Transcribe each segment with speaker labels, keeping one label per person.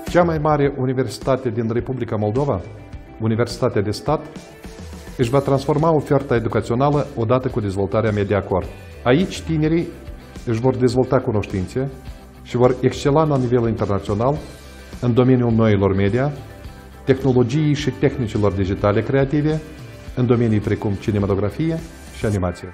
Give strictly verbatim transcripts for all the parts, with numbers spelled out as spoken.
Speaker 1: Cea mai mare universitate din Republica Moldova, Universitatea de Stat, își va transforma oferta educațională odată cu dezvoltarea MediaCore. Aici tinerii își vor dezvolta cunoștințe și vor excela la nivel internațional în domeniul noilor media, tehnologiei și tehnicilor digitale creative, în domenii precum cinematografie și animație.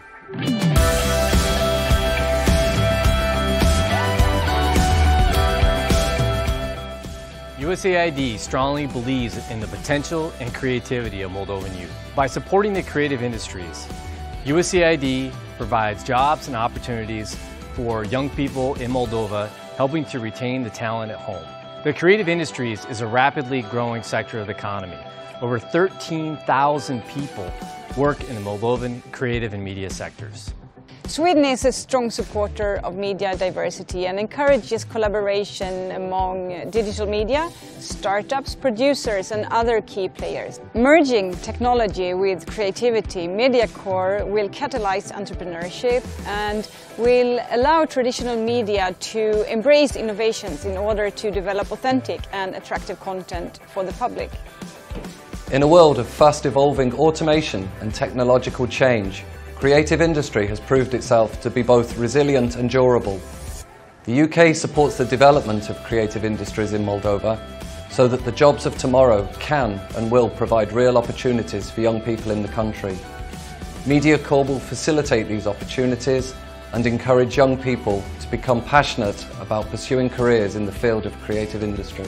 Speaker 2: U S A I D strongly believes in the potential and creativity of Moldovan youth. By supporting the creative industries, U S A I D provides jobs and opportunities for young people in Moldova, helping to retain the talent at home. The creative industries is a rapidly growing sector of the economy. Over thirteen thousand people work in the Moldovan creative and media sectors.
Speaker 3: Sweden is a strong supporter of media diversity and encourages collaboration among digital media, startups, producers and other key players. Merging technology with creativity, MediaCore will catalyze entrepreneurship and will allow traditional media to embrace innovations in order to develop authentic and attractive content for the public.
Speaker 4: In a world of fast-evolving automation and technological change, creative industry has proved itself to be both resilient and durable. The U K supports the development of creative industries in Moldova so that the jobs of tomorrow can and will provide real opportunities for young people in the country. MediaCore will facilitate these opportunities and encourage young people to become passionate about pursuing careers in the field of creative industry.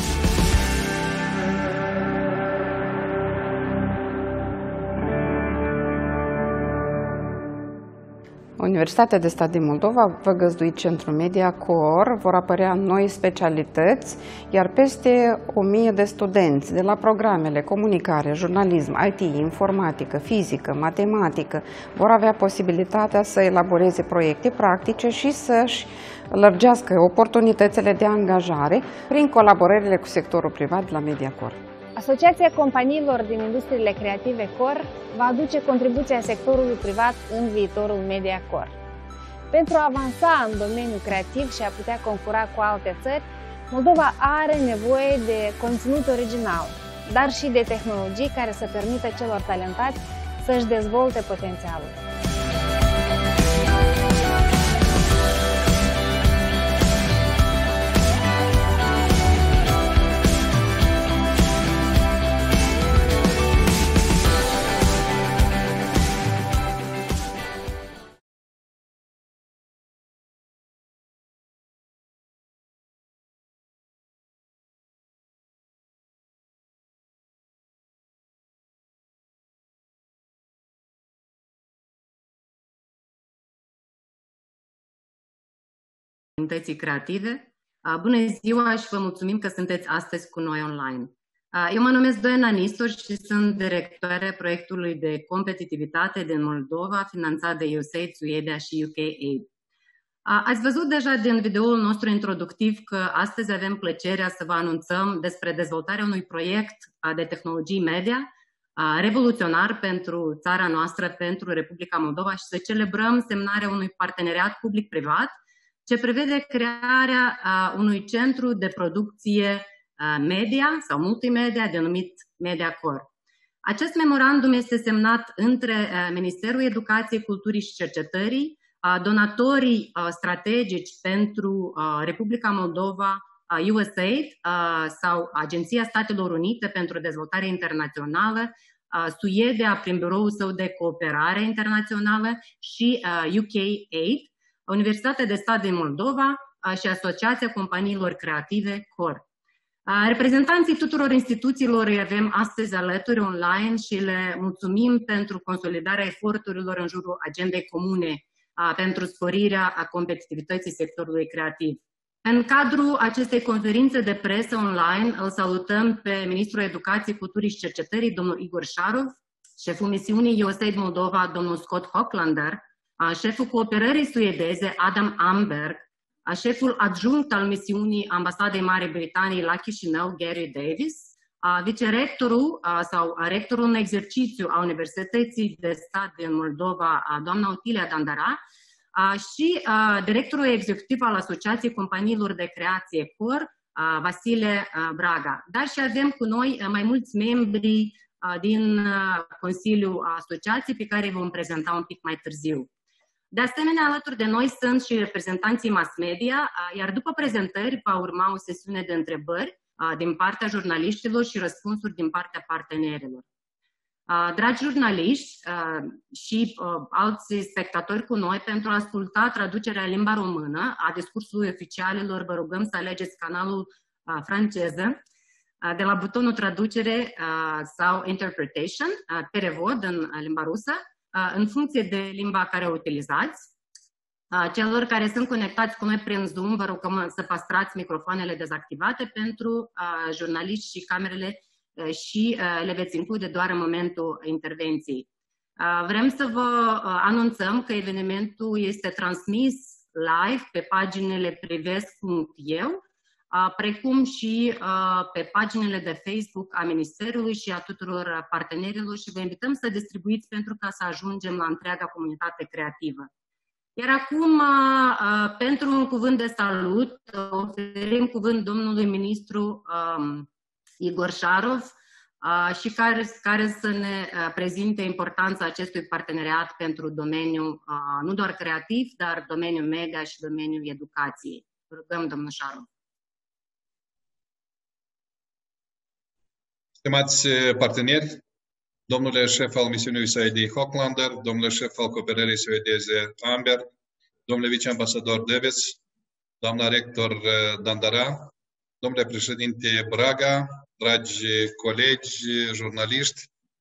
Speaker 5: Universitatea de Stat din Moldova va găzdui Centrul MediaCore, vor apărea noi specialități, iar peste o mie de studenți de la programele comunicare, jurnalism, I T, informatică, fizică, matematică vor avea posibilitatea să elaboreze proiecte practice și să-și lărgească oportunitățile de angajare prin colaborările cu sectorul privat de la MediaCore.
Speaker 6: Asociația companiilor din industriile creative Core va aduce contribuția sectorului privat în viitorul MediaCore. Pentru a avansa în domeniul creativ și a putea concura cu alte țări, Moldova are nevoie de conținut original, dar și de tehnologii care să permită celor talentați să-și dezvolte potențialul.
Speaker 7: Comunității creative. Bună ziua și vă mulțumim că sunteți astăzi cu noi online. Eu mă numesc Doina Nistor și sunt directoarea proiectului de competitivitate din Moldova, finanțat de U S A I D, Suedia și U K Aid. Ați văzut deja din videoul nostru introductiv că astăzi avem plăcerea să vă anunțăm despre dezvoltarea unui proiect de tehnologii media revoluționar pentru țara noastră, pentru Republica Moldova și să celebrăm semnarea unui parteneriat public-privat ce prevede crearea uh, unui centru de producție uh, media sau multimedia denumit MediaCore. Acest memorandum este semnat între uh, Ministerul Educației, Culturii și Cercetării, uh, donatorii uh, strategici pentru uh, Republica Moldova, uh, U S A I D uh, sau Agenția Statelor Unite pentru Dezvoltare Internațională, uh, Suedia prin biroul său de cooperare internațională și uh, U K Aid, Universitatea de Stat din Moldova și Asociația Companiilor Creative Core. Reprezentanții tuturor instituțiilor îi avem astăzi alături online și le mulțumim pentru consolidarea eforturilor în jurul agendei comune pentru sporirea competitivității sectorului creativ. În cadrul acestei conferințe de presă online îl salutăm pe Ministrul Educației, Culturii și Cercetării, domnul Igor Șarov, șeful misiunii U S A I D Moldova, domnul Scott Hochlander, șeful cooperării suedeze, Adam Amberg, șeful adjunct al misiunii Ambasadei Marii Britanii la Chișinău, Gary Davis, vicerectorul sau rectorul în exercițiu a Universității de Stat din Moldova, doamna Otilia Dandara, și directorul executiv al Asociației Companiilor de Creație Core, Vasile Braga. Dar și avem cu noi mai mulți membri din Consiliul Asociației pe care îi vom prezenta un pic mai târziu. De asemenea, alături de noi sunt și reprezentanții mass media, iar după prezentări va urma o sesiune de întrebări din partea jurnaliștilor și răspunsuri din partea partenerilor. Dragi jurnaliști și alți spectatori cu noi, pentru a asculta traducerea în limba română a discursului oficialilor, vă rugăm să alegeți canalul franceză de la butonul traducere sau interpretation, perevod în limba rusă, în funcție de limba care o utilizați. Celor care sunt conectați cu noi prin Zoom, vă rugăm să păstrați microfoanele dezactivate pentru jurnaliști și camerele și le veți include doar în momentul intervenției. Vrem să vă anunțăm că evenimentul este transmis live pe paginile privesc punct e u, precum și pe paginile de Facebook a Ministerului și a tuturor partenerilor și vă invităm să distribuiți pentru ca să ajungem la întreaga comunitate creativă. Iar acum, pentru un cuvânt de salut, oferim cuvânt domnului ministru Igor Șarov și care, care să ne prezinte importanța acestui parteneriat pentru domeniul nu doar creativ, dar domeniul media și domeniul educației. Rugăm, domnul Șarov.
Speaker 8: Stimați parteneri, domnule șef al misiunii U S A I D Hochlander, domnule șef al cooperării suedeze Amber, domnule viceambasador Davis, doamna rector Dandara, domnule președinte Braga, dragi colegi, jurnaliști,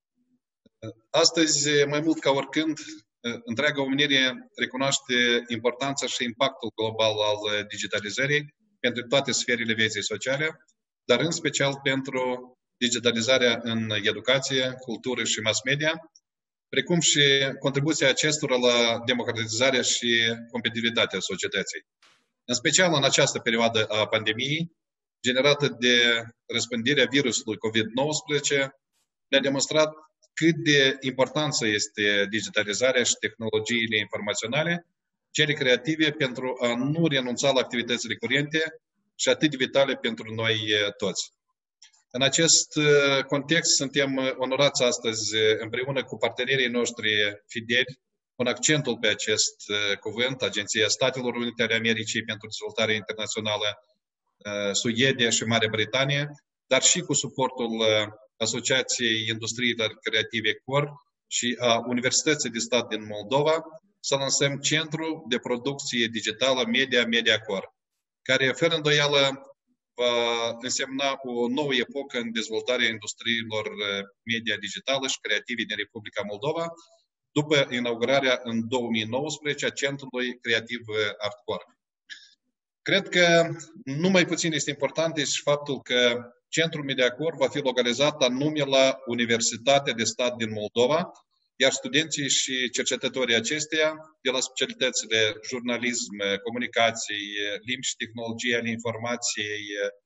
Speaker 8: astăzi, mai mult ca oricând, întreaga omenire recunoaște importanța și impactul global al digitalizării pentru toate sferele vieții sociale, dar în special pentru digitalizarea în educație, cultură și mass media, precum și contribuția acestora la democratizarea și competitivitatea societății. În special în această perioadă a pandemiei, generată de răspândirea virusului COVID nouăsprezece, ne-a demonstrat cât de importanță este digitalizarea și tehnologiile informaționale, cele creative, pentru a nu renunța la activitățile curente și atât de vitale pentru noi toți. În acest context, suntem onorați astăzi împreună cu partenerii noștri fideli, pun accentul pe acest cuvânt, Agenția Statelor Unite ale Americii pentru Dezvoltare Internațională, Suedia și Marea Britanie, dar și cu suportul Asociației Industriilor Creative C O R și a Universității de Stat din Moldova, să lansăm Centru de Producție Digitală Media Media C O R, care, fără îndoială, va însemna o nouă epocă în dezvoltarea industriilor media digitală și creative din Republica Moldova, după inaugurarea în două mii nouăsprezece a Centrului Creativ ArtCore. Cred că nu mai puțin este important și faptul că Centrul MediaCore va fi localizat anume la Universitatea de Stat din Moldova, iar studenții și cercetătorii acesteia, de la specialitățile jurnalism, comunicații, limbi și tehnologie ale informației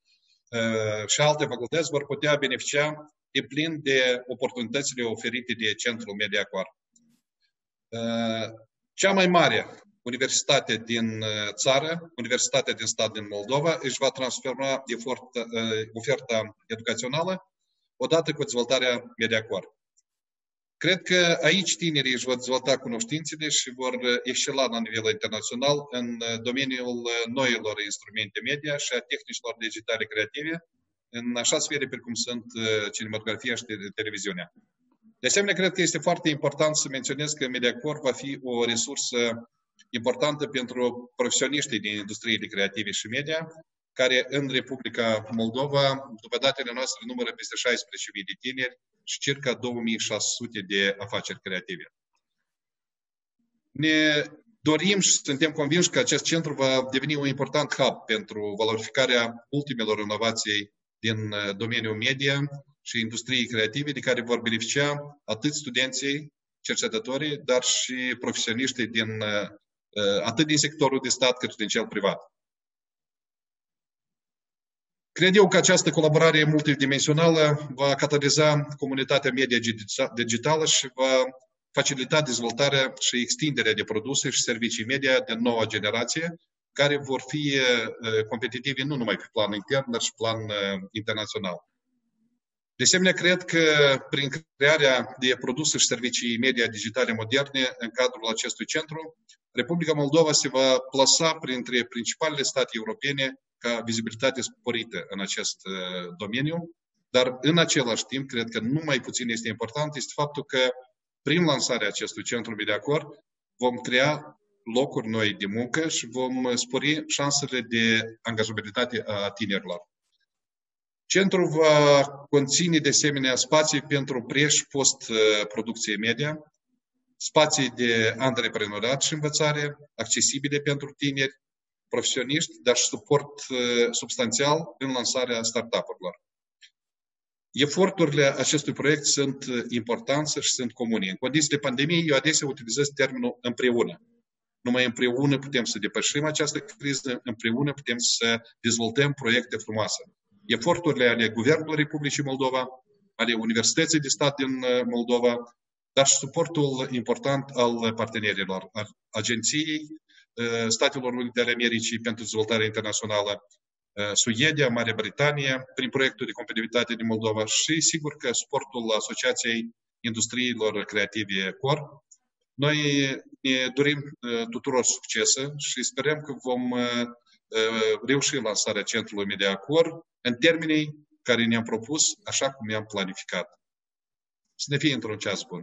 Speaker 8: și alte facultăți, vor putea beneficia de plin de oportunitățile oferite de Centrul MediaCore. Cea mai mare universitate din țară, Universitatea din Stat din Moldova, își va transforma oferta educațională odată cu dezvoltarea MediaCore. Cred că aici tinerii își vor dezvolta cunoștințele și vor excela la nivel internațional în domeniul noilor instrumente media și a tehnicilor digitale creative, în așa sfere precum sunt cinematografia și televiziunea. De asemenea, cred că este foarte important să menționez că MediaCore va fi o resursă importantă pentru profesioniștii din industriile creative și media, care în Republica Moldova, după datele noastre, numără peste șaisprezece mii de tineri și circa două mii șase sute de afaceri creative. Ne dorim și suntem convinși că acest centru va deveni un important hub pentru valorificarea ultimelor inovații din domeniul media și industriei creative, de care vor beneficia atât studenții, cercetătorii, dar și profesioniștii din, atât din sectorul de stat cât și din cel privat. Cred eu că această colaborare multidimensională va cataliza comunitatea media digitală și va facilita dezvoltarea și extinderea de produse și servicii media de noua generație, care vor fi competitivi nu numai pe plan intern, dar și plan internațional. De asemenea, cred că prin crearea de produse și servicii media digitale moderne în cadrul acestui centru, Republica Moldova se va plasa printre principalele state europene ca vizibilitate sporită în acest domeniu, dar în același timp, cred că nu mai puțin este important, este faptul că prin lansarea acestui centru MediaCore vom crea locuri noi de muncă și vom spori șansele de angajabilitate a tinerilor. Centrul va conține de asemenea spații pentru pre- și post-producție media, spații de antreprenorat și învățare, accesibile pentru tineri, profesioniști, dar și suport substanțial în lansarea startup-urilor. Eforturile acestui proiect sunt importante și sunt comune. În condiții de pandemie, eu adesea utilizez termenul împreună. Numai împreună putem să depășim această criză, împreună putem să dezvoltăm proiecte frumoase. Eforturile ale Guvernului Republicii Moldova, ale Universității de Stat din Moldova, dar și suportul important al partenerilor, al Agenției Statelor Unite ale Americii pentru Dezvoltare Internațională, Suedia, Marea Britanie, prin proiectul de competitivitate din Moldova și, sigur, că suportul Asociației Industriilor Creative Core. Noi ne dorim tuturor succese și sperăm că vom reuși lansarea Centrului MediaCore în termenii care ne-am propus, așa cum i-am planificat. Să ne fie într-un ceas bun.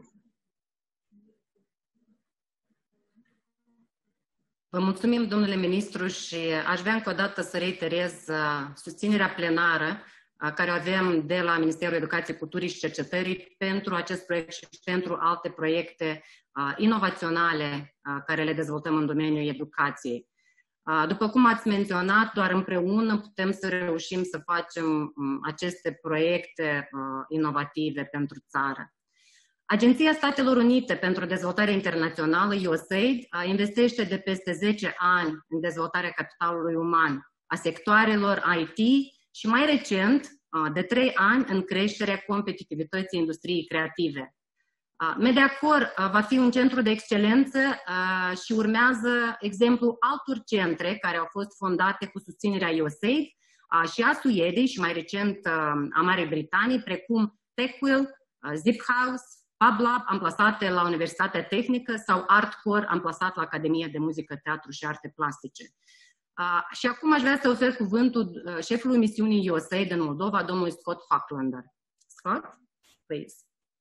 Speaker 7: Vă mulțumim, domnule ministru, și aș vrea încă o dată să reiterez susținerea plenară care o avem de la Ministerul Educației, Culturii și Cercetării pentru acest proiect și pentru alte proiecte inovaționale care le dezvoltăm în domeniul educației. După cum ați menționat, doar împreună putem să reușim să facem aceste proiecte inovative pentru țară. Agenția Statelor Unite pentru Dezvoltare Internațională, U S A I D, investește de peste zece ani în dezvoltarea capitalului uman, a sectoarelor I T și mai recent, de trei ani, în creșterea competitivității industriei creative. MediaCore va fi un centru de excelență și urmează exemplul altor centre care au fost fondate cu susținerea U S A I D și a Suediei și mai recent a Marii Britanii, precum TechWheel, ZipHouse, FabLab, amplasate la Universitatea Tehnică, sau ArtCore, amplasat la Academia de Muzică, Teatru și Arte Plastice. Uh, și acum aș vrea să ofer cuvântul uh, șefului misiunii U S A I D în Moldova, domnul Scott Hochlander. Scott, please.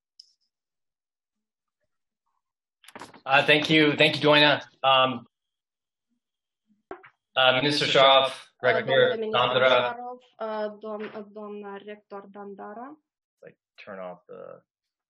Speaker 2: Uh, thank you, thank you, Doina. Um, uh, Minister Sharov, Rector Dandara.
Speaker 5: Doamna rector Dandara.
Speaker 2: Like turn off the.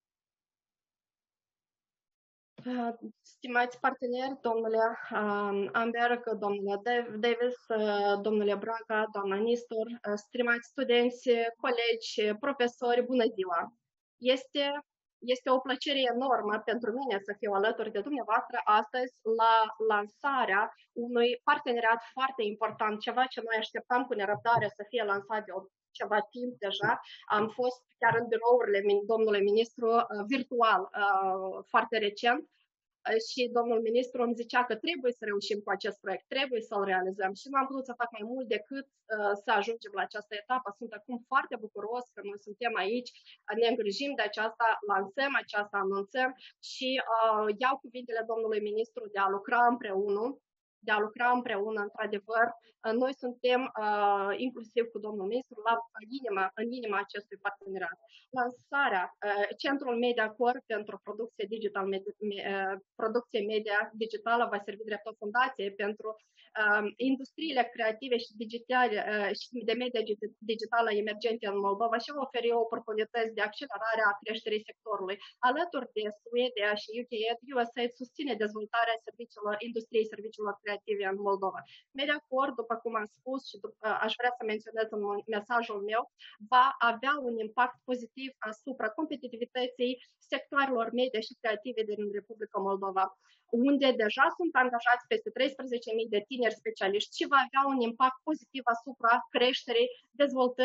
Speaker 5: Stimați parteneri, domnule Amberg, domnule Davis, domnule Braga, doamna Nistor, stimați studenți, colegi, profesori, bună ziua! Este, este o plăcere enormă pentru mine să fiu alături de dumneavoastră astăzi la lansarea unui parteneriat foarte important, ceva ce noi așteptam cu nerăbdare să fie lansat de o ceva timp deja. Am fost chiar în birourile domnului ministru virtual foarte recent și domnul ministru îmi zicea că trebuie să reușim cu acest proiect, trebuie să-l realizăm și nu am putut să fac mai mult decât să ajungem la această etapă. Sunt acum foarte bucuros că noi suntem aici, ne îngrijim de aceasta, lansăm aceasta, anunțăm și uh, iau cuvintele domnului ministru de a lucra împreună de a lucra împreună, într-adevăr. Noi suntem, uh, inclusiv cu domnul ministru, la inima, în inima acestui parteneriat. Lansarea uh, Centrul MediaCore pentru producție, digital, media, uh, producție media digitală va servi drept o fundație pentru uh, industriile creative și digitale uh, și de media digitală emergente în Moldova și va oferi oportunități de accelerare a creșterii sectorului. Alături de Suedia și U K, U S A I D susține dezvoltarea serviciilor, industriei serviciilor creative în Moldova. MediaCore, după cum am spus și după, aș vrea să menționez în mesajul meu, va avea un impact pozitiv asupra competitivității sectoarelor media și creative din Republica Moldova, unde deja sunt angajați peste treisprezece mii de tineri specialiști și va avea un impact pozitiv asupra creșterii, dezvoltării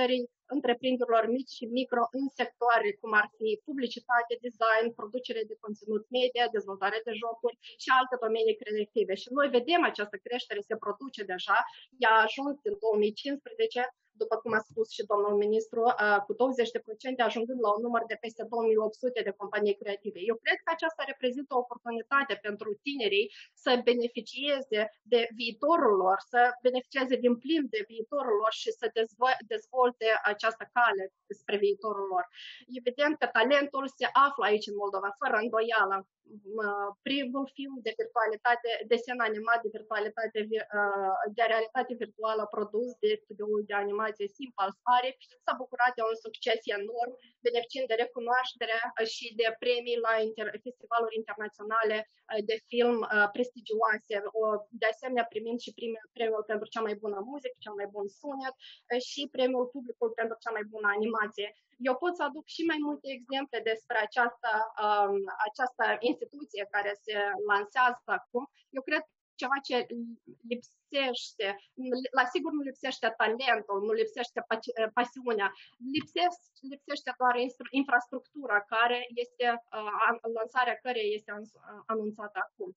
Speaker 9: întreprinderilor mici și micro în sectoare cum ar fi publicitate, design, producere de conținut media, dezvoltare de jocuri și alte domenii creative. Și noi vedem această creștere se produce deja, ea a ajuns în două mii cincisprezece, după cum a spus și domnul ministru, cu douăzeci la sută ajungând la un număr de peste două mii opt sute de companii creative. Eu cred că aceasta reprezintă o oportunitate pentru tinerii să beneficieze de viitorul lor, să beneficieze din plin de viitorul lor și să dezvolte această cale spre viitorul lor. Evident că talentul se află aici în Moldova, fără îndoială. Primul film de virtualitate, desen animat de virtualitate, de realitate virtuală produs de studioul de animație Simple Safari s-a bucurat de un succes enorm, beneficiind de recunoaștere și de premii la inter- festivaluri internaționale de film prestigioase, de asemenea primind și premiul pentru cea mai bună muzică, cel mai bun sunet și premiul publicul pentru cea mai bună animație. Eu pot să aduc și mai multe exemple despre această, um, această instituție care se lansează acum. Eu cred că ceva ce lipsește, la sigur nu lipsește talentul, nu lipsește pasiunea, lipsește, lipsește doar infrastructura care este, uh, lansarea căreia este anunțată acum.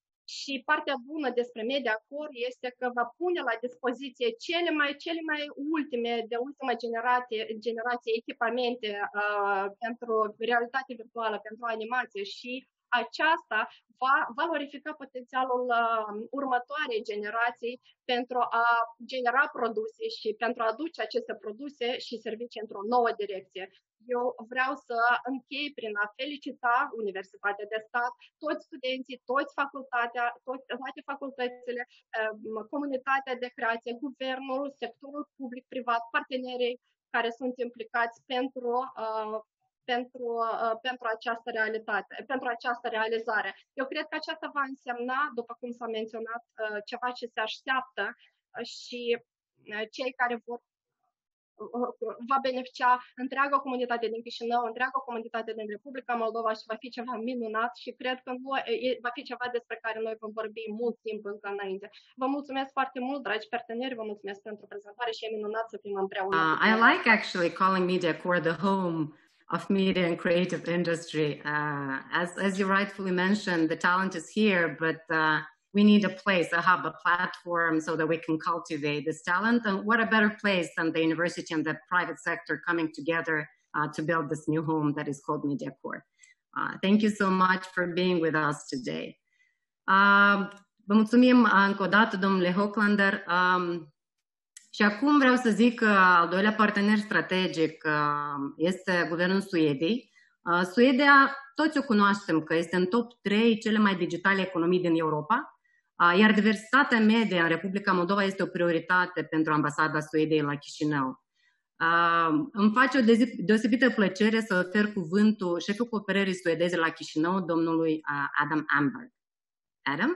Speaker 9: Și partea bună despre MediaCore este că va pune la dispoziție cele mai, cele mai ultime, de ultimă generație, generație echipamente uh, pentru realitate virtuală, pentru animație și aceasta va valorifica potențialul uh, următoarei generații pentru a genera produse și pentru a aduce aceste produse și servicii într-o nouă direcție. Eu vreau să închei prin a felicita Universitatea de Stat, toți studenții, toți facultatea, toți, toate facultățile, comunitatea de creație, guvernul, sectorul public-privat, partenerii care sunt implicați pentru, pentru, pentru această realitate, pentru această realizare. Eu cred că aceasta va însemna, după cum s-a menționat, ceva ce se așteaptă și cei care vor va beneficia întreaga comunitate din Chișinău, întreaga comunitate din Republica Moldova și va fi ceva minunat și cred că nu, va fi ceva despre care noi vom vorbi mult timp încă înainte. Vă mulțumesc foarte mult, dragi parteneri, vă mulțumesc pentru prezentare și e minunat să fim împreună.
Speaker 7: Uh, I like actually calling MediaCore the home of media and creative industry. Uh, as, as you rightfully mentioned, the talent is here, but uh, we need a place, a hub, a platform so that we can cultivate this talent. And what a better place than the university and the private sector coming together uh, to build this new home that is called MediaCore. Uh, thank you so much for being with us today. Uh, vă mulțumim încă o dată, domnule Hochländer. Um, și acum vreau să zic că al doilea partener strategic uh, este guvernul Suediei. Uh, Suedia, toți o cunoaștem că este în top trei cele mai digitale economii din Europa. Iar diversitatea media în Republica Moldova este o prioritate pentru ambasada Suediei la Chișinău. Îmi face o deosebită plăcere să ofer cuvântul șeful cooperării suedeze la Chișinău, domnului Adam Amberg. Adam?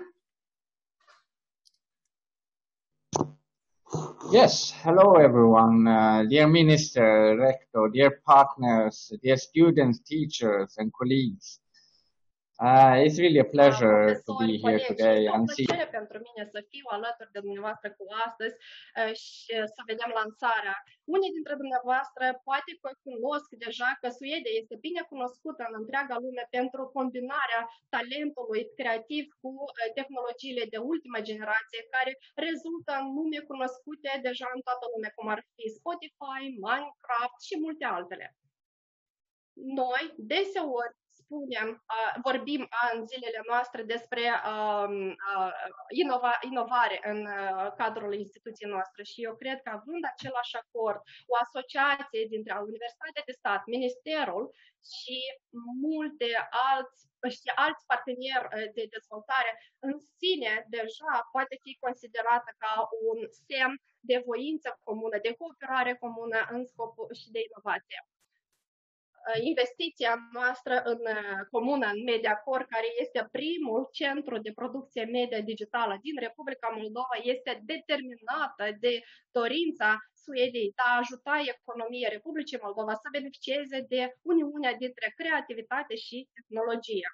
Speaker 10: Yes, hello everyone, uh, dear Minister, Rector, dear partners, dear students, teachers and colleagues. Uh, it's really a pleasure to be here today and see.
Speaker 9: Este o plăcere pentru mine să fiu alături de dumneavoastră cu astăzi uh, și să vedem lansarea. Unii dintre dumneavoastră poate că cunosc deja că Suedia este bine cunoscută în întreaga lume pentru combinarea talentului creativ cu uh, tehnologiile de ultimă generație care rezultă în nume cunoscute deja în toată lumea, cum ar fi Spotify, Minecraft și multe altele. Noi, deseori, spunem, uh, vorbim în zilele noastre despre uh, uh, inova, inovare în uh, cadrul instituției noastre și eu cred că având același acord, o asociație dintre Universitatea de Stat, Ministerul și multe alți, și alți parteneri de dezvoltare, în sine deja poate fi considerată ca un semn de voință comună, de cooperare comună în scopul și de inovație. Investiția noastră în comună, în MediaCore, care este primul centru de producție media digitală din Republica Moldova, este determinată de dorința Suediei de a ajuta economia Republicii Moldova să beneficieze de uniunea dintre creativitate și tehnologie.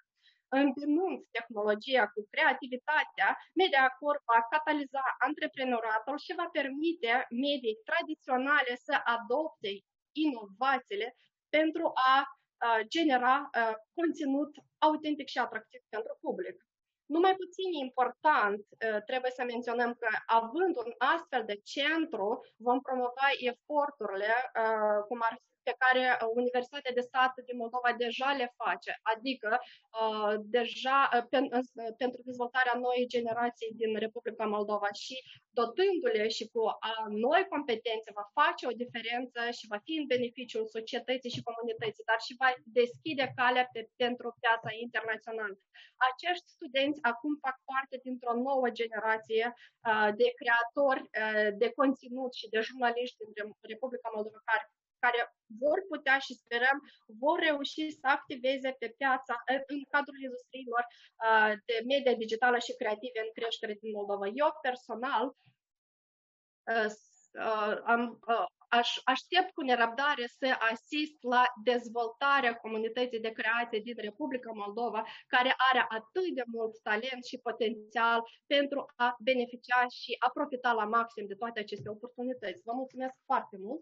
Speaker 9: Îmbinând tehnologia cu creativitatea, MediaCore va cataliza antreprenoriatul și va permite medii tradiționale să adopte inovațiile pentru a uh, genera uh, conținut autentic și atractiv pentru public. Nu mai puțin important, uh, trebuie să menționăm că având un astfel de centru, vom promova eforturile uh, cum ar pe care Universitatea de Stat din Moldova deja le face, adică uh, deja uh, pen, uh, pentru dezvoltarea noii generații din Republica Moldova și dotându-le și cu uh, noi competențe va face o diferență și va fi în beneficiul societății și comunității, dar și va deschide calea pe, pentru piața internațională. Acești studenți acum fac parte dintr-o nouă generație uh, de creatori uh, de conținut și de jurnaliști din Republica Moldova care care vor putea și sperăm vor reuși să activeze pe piața în cadrul industriilor uh, de media digitală și creative în creștere din Moldova. Eu personal uh, uh, am, uh, aș, aștept cu nerăbdare să asist la dezvoltarea comunității de creație din Republica Moldova, care are atât de mult talent și potențial pentru a beneficia și a profita la maxim de toate aceste oportunități. Vă mulțumesc foarte mult!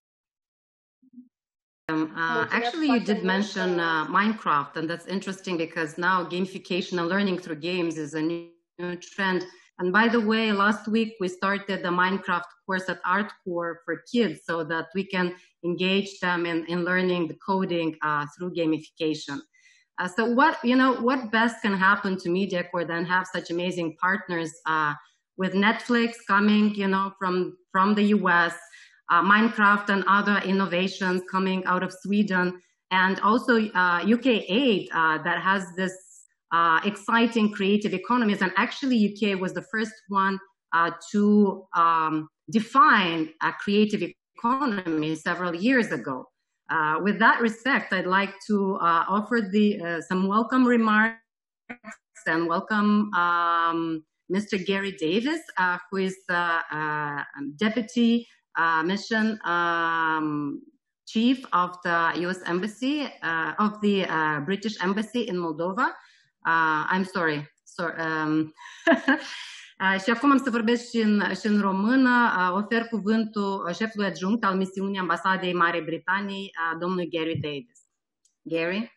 Speaker 7: Um, uh, actually, you did mention uh, Minecraft, and that's interesting because now gamification and learning through games is a new, new trend. And by the way, last week we started the Minecraft course at ArtCore for kids so that we can engage them in, in learning the coding uh, through gamification. Uh, so what, you know, what best can happen to MediaCore than have such amazing partners uh, with Netflix coming, you know, from, from the U S, Uh, Minecraft and other innovations coming out of Sweden, and also uh, U K aid uh, that has this uh, exciting creative economies. And actually U K was the first one uh, to um, define a creative economy several years ago. Uh, with that respect, I'd like to uh, offer the, uh, some welcome remarks and welcome um, Mister Gary Davis, uh, who is the uh, Deputy Uh, mission um, chief of the U S Embassy, uh, of the uh, British Embassy in Moldova. Uh, I'm sorry. sorry um, uh, și acum am să vorbesc și în, și în română. Uh, ofer cuvântul șefului adjunct al misiunii Ambasadei Marii Britanii, uh, domnului Gary Davis. Gary?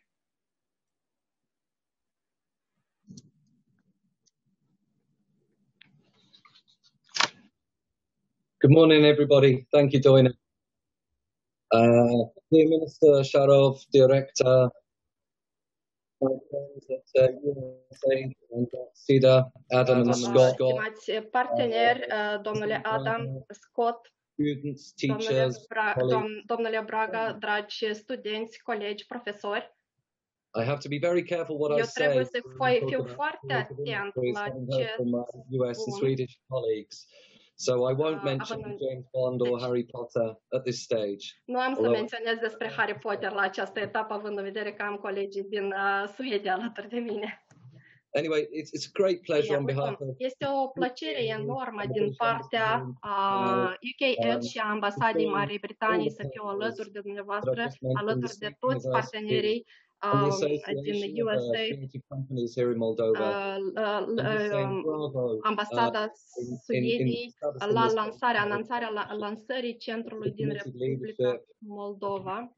Speaker 4: Good morning, everybody. Thank you, Doina. Uh, Dear Minister Sharov, Director, my friends at uh, U S A and SIDA, Adam and Scott.
Speaker 9: Stimați parteneri, domnule Adam, Scott,
Speaker 4: students,
Speaker 9: domnule,
Speaker 4: teachers,
Speaker 9: Bra
Speaker 4: colleagues.
Speaker 9: domnule Braga, dragi studenți, colegi, profesori.
Speaker 4: I have to be very careful what I
Speaker 9: Eu
Speaker 4: say.
Speaker 9: trebuie să fiu foarte atent la ce
Speaker 4: from my U S and Swedish colleagues. So I won't mention James Bond or Harry Potter at this stage.
Speaker 9: Nu am să menționez despre Harry Potter la această etapă, având în vedere că am colegii din uh, Suedia alături de mine.
Speaker 4: Anyway, it's, it's a great pleasure on behalf of...
Speaker 9: Este o plăcere enormă din partea uh, U K Aid și a Ambasadei Marii Britanii să fiu alături de dumneavoastră, alături de toți partenerii Um, din U S A, uh, uh, ambasada Suediei la lansarea, anunțarea la, lansării centrului din Republica Moldova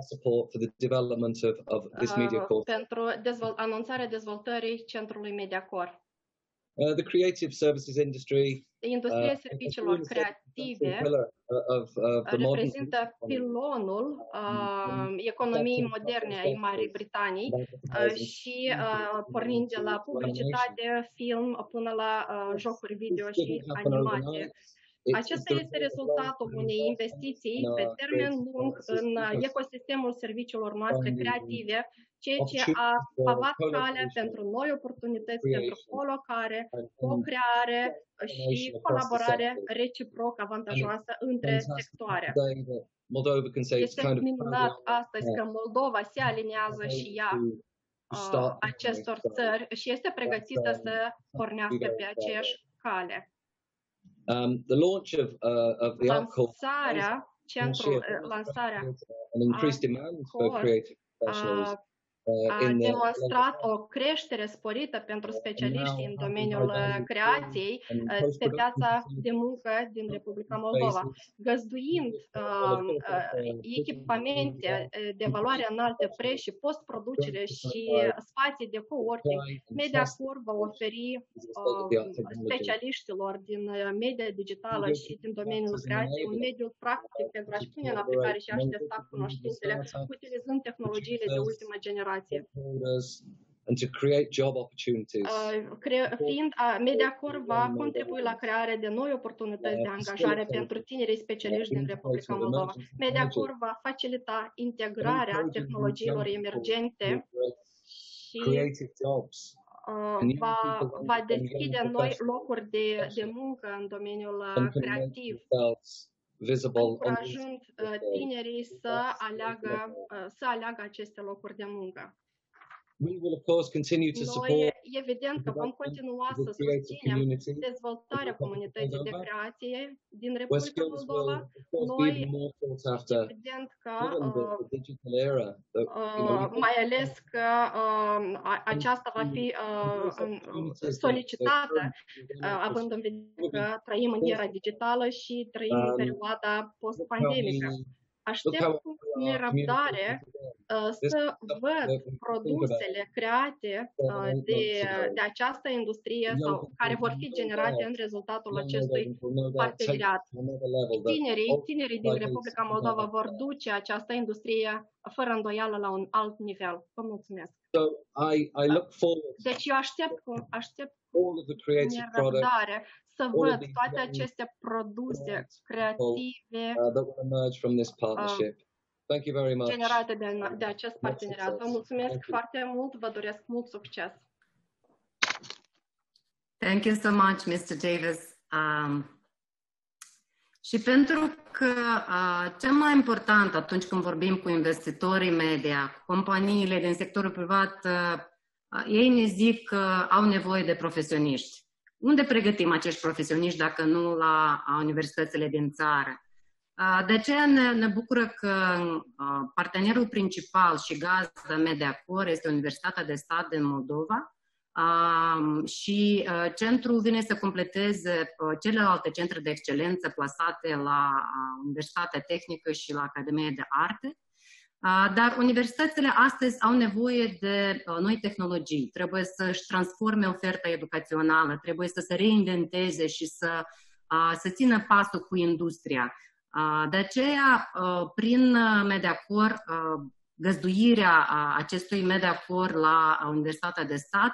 Speaker 9: uh, pentru dezvol anunțarea dezvoltării centrului MediaCore.
Speaker 4: Uh, the creative services industry
Speaker 9: Industria uh, serviciilor creative
Speaker 4: of, of the
Speaker 9: reprezintă pilonul uh, economiei moderne ai Marii Britanii uh, și uh, pornind de la publicitate, film până la uh, jocuri video și animație. Acesta este rezultatul unei investiții pe termen lung în ecosistemul serviciilor noastre creative, ceea ce a pavat calea pentru noi oportunități, pentru colocare, co-creare și colaborare reciproc avantajoasă între sectoare. Este minunat astăzi că Moldova se aliniază și ea uh, acestor țări și este pregătită să pornească pe aceeași cale.
Speaker 4: Um, the launch of, uh, of the
Speaker 9: lansarea, centrul, lansarea
Speaker 4: an increased demand for creative professionals.
Speaker 7: a demonstrat o creștere sporită pentru specialiștii în domeniul creației pe piața de muncă din Republica Moldova, găzduind uh, echipamente de valoare înaltă pre- și post-producere și spații de coworking. MediaCore va oferi uh, specialiștilor din media digitală și din domeniul creației un mediu practic pentru a-și pune în aplicare și a-și testa cunoștințele utilizând tehnologiile de ultimă generație.
Speaker 4: And to create job opportunities.
Speaker 7: Uh, fiind, uh, MediaCore va contribui la crearea de noi oportunități de angajare pentru tinerii specialiști din Republica Moldova. MediaCore va facilita integrarea tehnologiilor emergente și uh, va, va deschide noi locuri de, de muncă în domeniul creativ, încurajând uh, tinerii să aleagă, uh, să aleagă aceste locuri de muncă.
Speaker 4: We will of course continue to support.
Speaker 7: Noi, evident că vom continua să susținem dezvoltarea comunității de creație din Republica Moldova. Noi, evident că, uh, mai ales că uh, aceasta va fi uh, solicitată, uh, având în vedere că trăim în era digitală și trăim în perioada post-pandemică. Aștept cu nerăbdare uh, să văd produsele create uh, de, de această industrie sau care vor fi generate în rezultatul acestui parteneriat. Tinerii, tinerii din Republica Moldova vor duce această industrie fără îndoială la un alt nivel. Vă mulțumesc.
Speaker 4: So I, I look forward.
Speaker 7: Deci eu aștept cu, aștept cu nerăbdare să văd toate aceste produse creative uh, generate de, de acest parteneriat. Vă mulțumesc foarte mult, vă doresc mult succes.
Speaker 11: Thank you so much, mister Davis. Um, și pentru că uh, cel mai important atunci când vorbim cu investitorii media, cu companiile din sectorul privat, uh, ei ne zic că au nevoie de profesioniști. Unde pregătim acești profesioniști dacă nu la universitățile din țară? De aceea ne, ne bucură că partenerul principal și gazdă MediaCore este Universitatea de Stat din Moldova și centrul vine să completeze celelalte centre de excelență plasate la Universitatea Tehnică și la Academia de Arte. Dar universitățile astăzi au nevoie de noi tehnologii, trebuie să-și transforme oferta educațională, trebuie să se reinventeze și să, să țină pasul cu industria. De aceea, prin MediaCore, găzduirea acestui MediaCore la Universitatea de Stat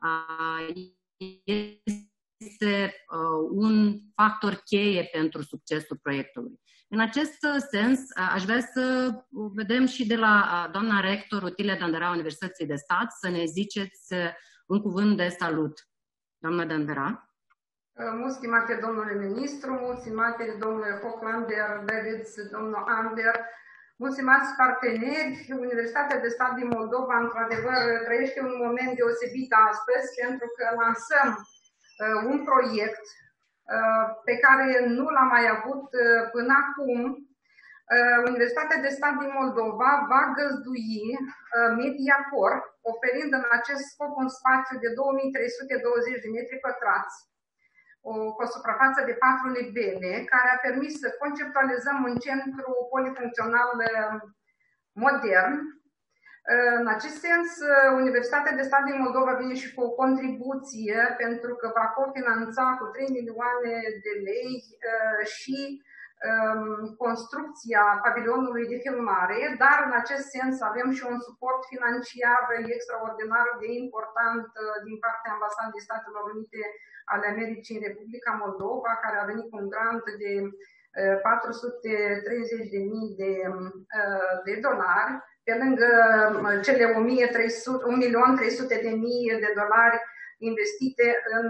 Speaker 11: este un factor cheie pentru succesul proiectului. În acest sens, aș vrea să vedem și de la doamna rector Otilia Dandera Universității de Stat să ne ziceți un cuvânt de salut. Doamna Dandera.
Speaker 5: Mult stimate domnule ministru, mult stimate domnule Hochlander, Davids, domnul Ander, mult stimați parteneri, Universitatea de Stat din Moldova, într-adevăr, trăiește un moment deosebit astăzi, pentru că lansăm uh, un proiect pe care nu l-am mai avut până acum. Universitatea de Stat din Moldova va găzdui MediaCore, oferind în acest scop un spațiu de două mii trei sute douăzeci de metri pătrați, o, cu o suprafață de patru nivele, care a permis să conceptualizăm un centru polifuncțional modern. În acest sens, Universitatea de Stat din Moldova vine și cu o contribuție pentru că va cofinanța cu trei milioane de lei și construcția pavilionului de filmare, dar în acest sens avem și un suport financiar extraordinar de important din partea Ambasadei Statelor Unite ale Americii în Republica Moldova, care a venit cu un grant de patru sute treizeci de mii de, de dolari, pe lângă cele un milion trei sute de mii de dolari investite în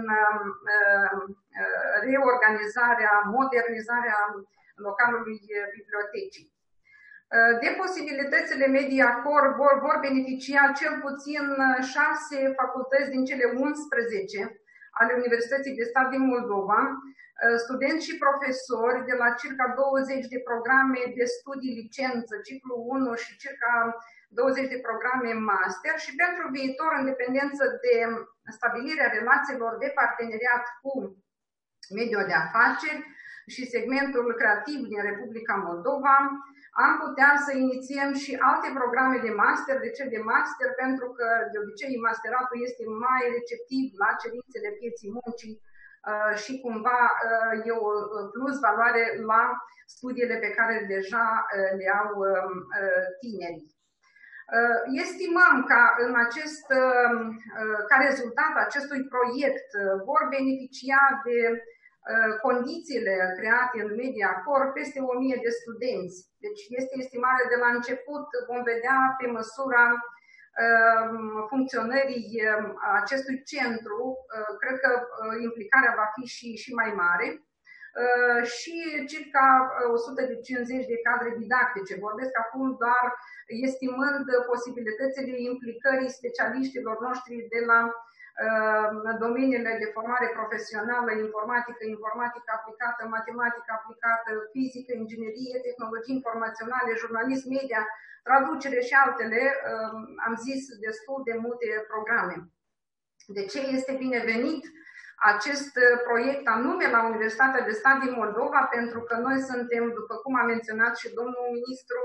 Speaker 5: reorganizarea, modernizarea localului bibliotecii. De posibilitățile MediaCore vor, vor beneficia cel puțin șase facultăți din cele unsprezece ale Universității de Stat din Moldova, studenți și profesori de la circa douăzeci de programe de studii licență, ciclu unu și circa
Speaker 12: douăzeci de programe master și pentru viitor, în dependență de stabilirea relațiilor de parteneriat cu mediul de afaceri și segmentul creativ din Republica Moldova, am putea să inițiem și alte programe de master. De ce de master? Pentru că de obicei masteratul este mai receptiv la cerințele pieții muncii și cumva e o plus valoare la studiile pe care deja le au tinerii. Estimăm că în acest, ca rezultat acestui proiect vor beneficia de condițiile create în MediaCore peste o mie de studenți. Deci este estimare de la început, vom vedea pe măsura funcționării acestui centru, cred că implicarea va fi și, și mai mare, și circa o sută cincizeci de cadre didactice. Vorbesc acum doar estimând posibilitățile implicării specialiștilor noștri de la domeniile de formare profesională, informatică, informatică aplicată, matematică aplicată, fizică, inginerie, tehnologii informaționale, jurnalism media, traducere și altele, am zis destul de multe programe. De ce este binevenit acest proiect anume la Universitatea de Stat din Moldova? Pentru că noi suntem, după cum a menționat și domnul ministru,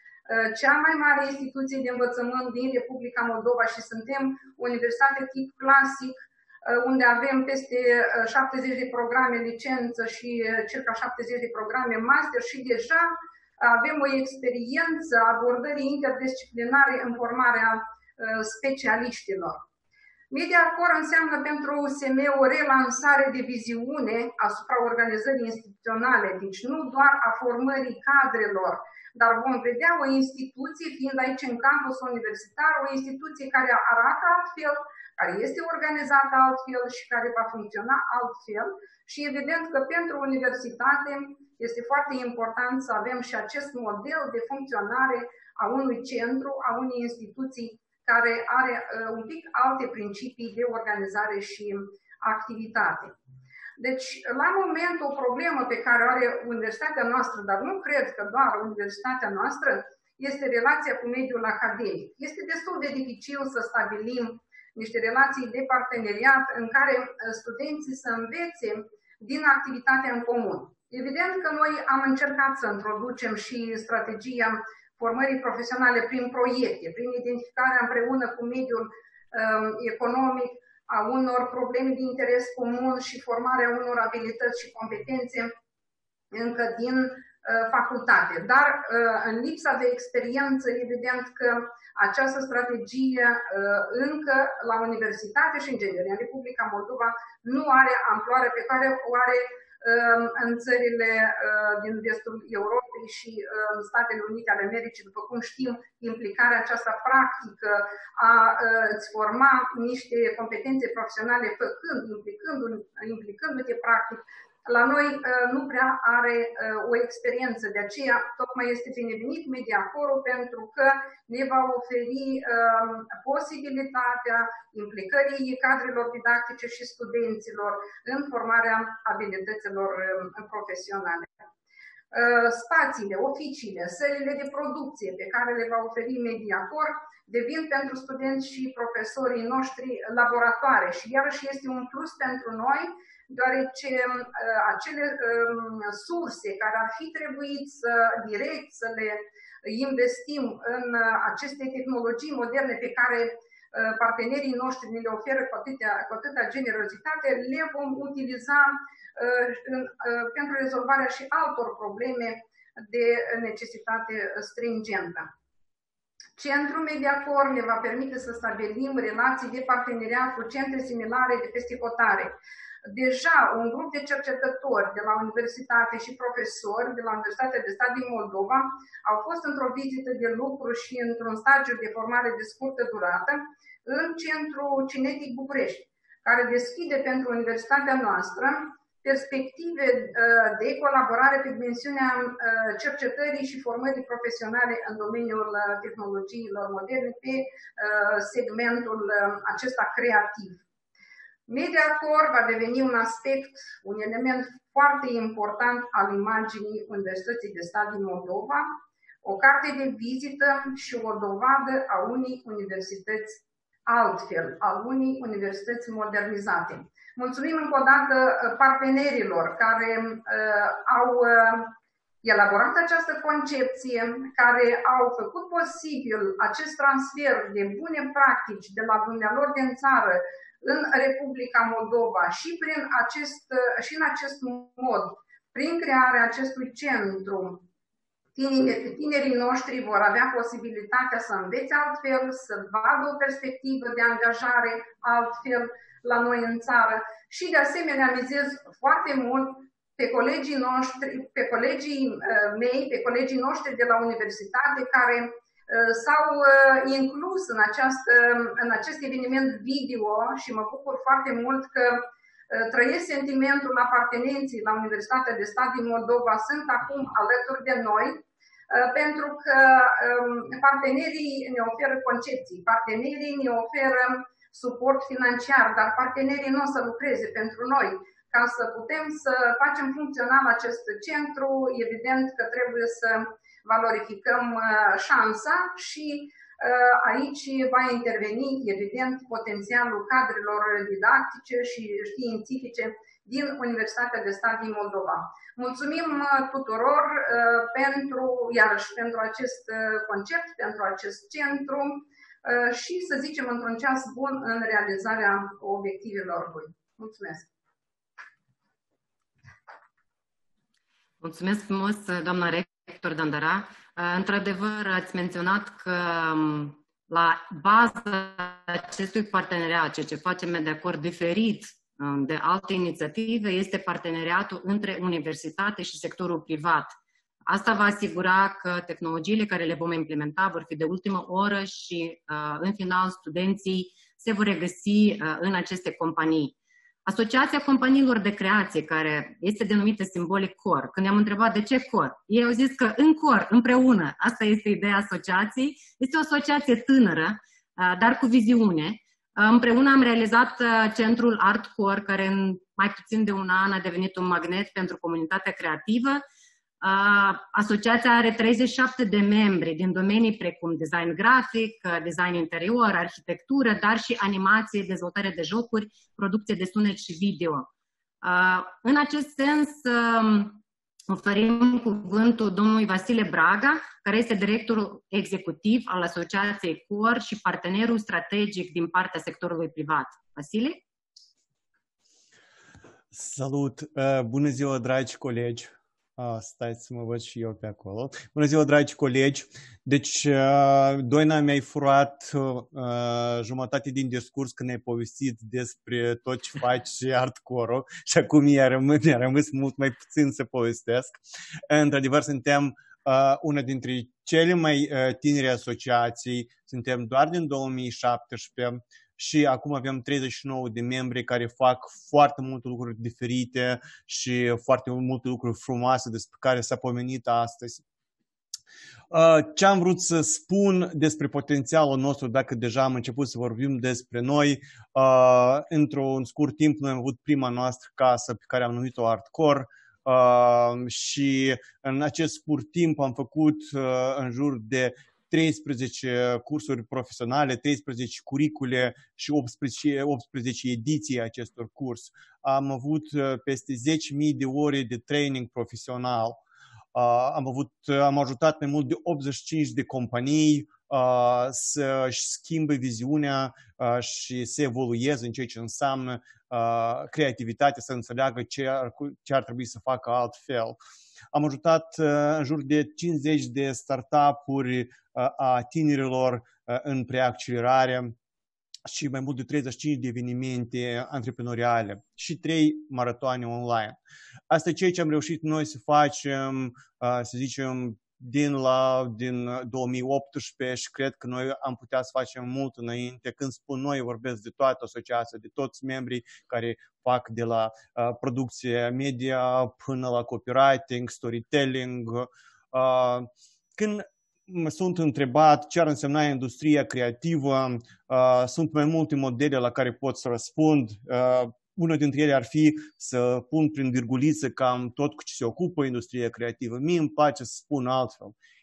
Speaker 12: cea mai mare instituție de învățământ din Republica Moldova și suntem o universitate tip clasic, unde avem peste șaptezeci de programe licență și circa șaptezeci de programe master și deja avem o experiență a abordării interdisciplinare în formarea specialiștilor. MediaCore înseamnă pentru U S M o relansare de viziune asupra organizării instituționale, deci nu doar a formării cadrelor, dar vom vedea o instituție, fiind aici în campus universitar, o instituție care arată altfel, care este organizată altfel și care va funcționa altfel. Și evident că pentru universitate este foarte important să avem și acest model de funcționare a unui centru, a unei instituții care are uh, un pic alte principii de organizare și activitate. Deci, la moment, o problemă pe care o are universitatea noastră, dar nu cred că doar universitatea noastră, este relația cu mediul academic. Este destul de dificil să stabilim niște relații de parteneriat în care studenții să învețe din activitatea în comun. Evident că noi am încercat să introducem și strategia formării profesionale prin proiecte, prin identificarea împreună cu mediul um, economic a unor probleme de interes comun și formarea unor abilități și competențe încă din uh, facultate. Dar uh, în lipsa de experiență, evident că această strategie uh, încă la universitate și în general în Republica Moldova nu are amploare pe care o are în țările din vestul Europei și în Statele Unite ale Americii. După cum știm, implicarea aceasta practică a îți forma niște competențe profesionale făcând, implicându-te implicându practic, la noi nu prea are o experiență. De aceea, tocmai este binevenit MediaCore pentru că ne va oferi posibilitatea implicării cadrelor didactice și studenților în formarea abilităților profesionale. Spațiile, oficiile, sălile de producție pe care le va oferi MediaCore devin pentru studenți și profesorii noștri laboratoare și iarăși este un plus pentru noi, deoarece uh, acele um, surse care ar fi trebuit să direct să le investim în uh, aceste tehnologii moderne pe care uh, partenerii noștri ne le oferă cu atâta, cu atâta generozitate, le vom utiliza uh, în, uh, pentru rezolvarea și altor probleme de necesitate stringentă. Centrul MediaCore ne va permite să stabilim relații de parteneriat cu centre similare de peste hotare. Deja un grup de cercetători de la universitate și profesori de la Universitatea de Stat din Moldova au fost într-o vizită de lucru și într-un stagiu de formare de scurtă durată în Centrul Cinetic București, care deschide pentru universitatea noastră perspective de colaborare pe dimensiunea cercetării și formării profesionale în domeniul tehnologiilor moderne pe segmentul acesta creativ. MediaCore va deveni un aspect, un element foarte important al imaginii Universității de Stat din Moldova, o carte de vizită și o dovadă a unei universități altfel, a unei universități modernizate. Mulțumim încă o dată partenerilor care uh, au uh, elaborat această concepție, care au făcut posibil acest transfer de bune practici de la dumnealor din țară în Republica Moldova și, prin acest, și în acest mod, prin crearea acestui centru, tinerii, tinerii noștri vor avea posibilitatea să învețe altfel, să vadă o perspectivă de angajare altfel la noi în țară și, de asemenea, mizez foarte mult pe colegii noștri, pe colegii mei, pe colegii noștri de la universitate care s-au inclus în, această, în acest eveniment video și mă bucur foarte mult că trăiesc sentimentul apartenenții la Universitatea de Stat din Moldova, sunt acum alături de noi, pentru că partenerii ne oferă concepții, partenerii ne oferă suport financiar, dar partenerii nu o să lucreze pentru noi. Ca să putem să facem funcțional acest centru, evident că trebuie să valorificăm șansa și aici va interveni, evident, potențialul cadrelor didactice și științifice din Universitatea de Stat din Moldova. Mulțumim tuturor pentru, iarăși, pentru acest concept, pentru acest centru și, să zicem, într-un ceas bun în realizarea obiectivelor lui. Mulțumesc!
Speaker 7: Mulțumesc frumos, doamna rector Dandara. Într-adevăr, ați menționat că la baza acestui parteneriat, ceea ce facem de acord diferit de alte inițiative, este parteneriatul între universitate și sectorul privat. Asta va asigura că tehnologiile care le vom implementa vor fi de ultimă oră și, în final, studenții se vor regăsi în aceste companii. Asociația companiilor de creație, care este denumită simbolic C O R, când i-am întrebat de ce C O R, ei au zis că în C O R, împreună, asta este ideea asociației, este o asociație tânără, dar cu viziune. Împreună am realizat centrul ArtCore, care în mai puțin de un an a devenit un magnet pentru comunitatea creativă. Asociația are treizeci și șapte de membri din domenii precum design grafic, design interior, arhitectură, dar și animație, dezvoltare de jocuri, producție de sunet și video. În acest sens, oferim cuvântul domnului Vasile Braga, care este directorul executiv al Asociației C O R și partenerul strategic din partea sectorului privat. Vasile?
Speaker 13: Salut! Bună ziua, dragi colegi! Ah, stai să mă văd și eu pe acolo. Bună ziua, dragi colegi! Deci, Doina mi-ai furat uh, jumătate din discurs când ai povestit despre tot ce faci și ArtCore-ul și acum mi-a rămas, mi-a rămas mult mai puțin să povestesc. Într-adevăr, suntem uh, una dintre cele mai uh, tinere asociații, suntem doar din două mii șaptesprezece și acum avem treizeci și nouă de membri care fac foarte multe lucruri diferite și foarte multe lucruri frumoase despre care s-a pomenit astăzi. Ce am vrut să spun despre potențialul nostru, dacă deja am început să vorbim despre noi, într-un scurt timp noi am avut prima noastră casă pe care am numit-o ArtCore și în acest scurt timp am făcut în jur de treisprezece cursuri profesionale, treisprezece curicule și optsprezece, optsprezece ediții acestor curs. Am avut peste zece mii de ore de training profesional. Am, avut, am ajutat mai mult de optzeci și cinci de companii să-și schimbe viziunea și să evolueze în ceea ce înseamnă creativitatea, să înțeleagă ce ar, ce ar trebui să facă altfel. Am ajutat în jur de cincizeci de startup-uri a tinerilor în preaccelerare și mai mult de treizeci și cinci de evenimente antreprenoriale și trei maratoane online. Asta e ceea ce am reușit noi să facem, să zicem, din, la, din două mii optsprezece și cred că noi am putea să facem mult înainte. Când spun noi, vorbesc de toată asociația, de toți membrii care fac de la uh, producție media până la copywriting, storytelling. Uh, când mă sunt întrebat ce ar însemna industria creativă, uh, sunt mai multe modele la care pot să răspund. Uh, Una dintre ele ar fi să pun prin virguliță cam tot cu ce se ocupă industria creativă. Mie îmi place să spun altfel.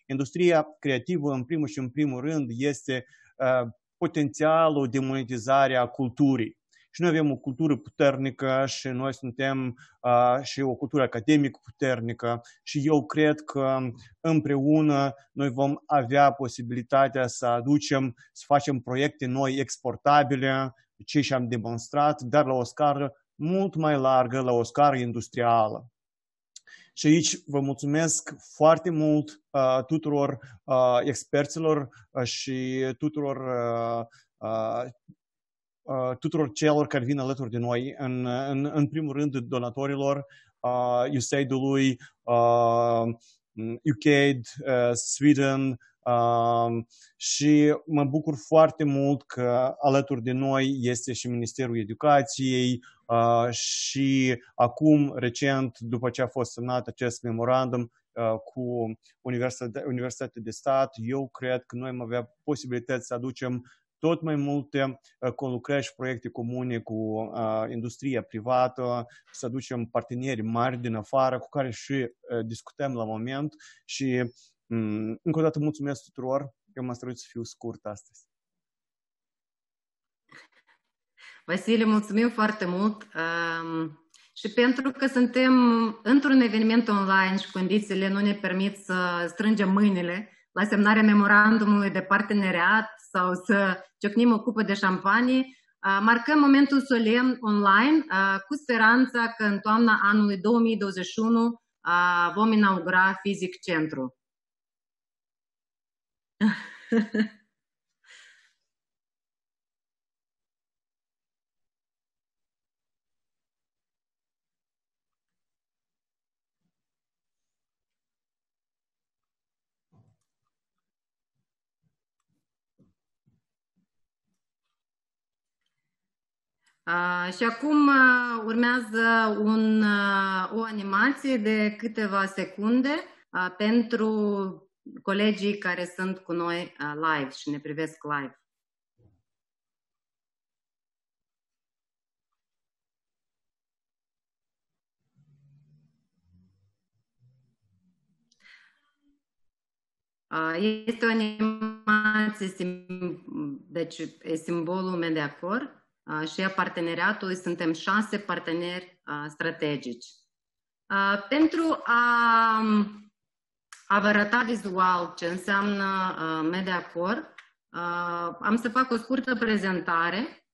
Speaker 13: Industria creativă, în primul și în primul rând, este uh, potențialul de monetizare a culturii. Și noi avem o cultură puternică și noi suntem uh, și o cultură academică puternică și eu cred că împreună noi vom avea posibilitatea să aducem, să facem proiecte noi exportabile, ce și-am demonstrat, dar la o scară mult mai largă, la o scară industrială. Și aici vă mulțumesc foarte mult uh, tuturor uh, experților uh, și tuturor uh, uh, Uh, tuturor celor care vin alături de noi, în, în, în primul rând donatorilor uh, U S A I D-ului, uh, U K A I D, uh, Sweden uh, și mă bucur foarte mult că alături de noi este și Ministerul Educației uh, și acum, recent, după ce a fost semnat acest memorandum uh, cu Universitatea, Universitatea de Stat, eu cred că noi am avea posibilități să aducem tot mai multe uh, conlucrări și proiecte comune cu uh, industria privată, să aducem parteneri mari din afară cu care și uh, discutăm la moment și um, încă o dată mulțumesc tuturor. Eu m-am străduit să fiu scurt astăzi.
Speaker 11: Vasile, mulțumim foarte mult um, și pentru că suntem într-un eveniment online și condițiile nu ne permit să strângem mâinile la semnarea memorandumului de parteneriat sau să ciocnim o cupă de șampanie, marcăm momentul solemn online cu speranța că în toamna anului două mii douăzeci și unu vom inaugura fizic centru. Uh, și acum uh, urmează un, uh, o animație de câteva secunde uh, pentru colegii care sunt cu noi uh, live și ne privesc live. Uh, este o animație, sim deci e simbolul Mediacorp. Uh, și a parteneriatului suntem șase parteneri uh, strategici. Uh, pentru a, a vă arăta vizual ce înseamnă uh, Mediacorp, uh, am să fac o scurtă prezentare.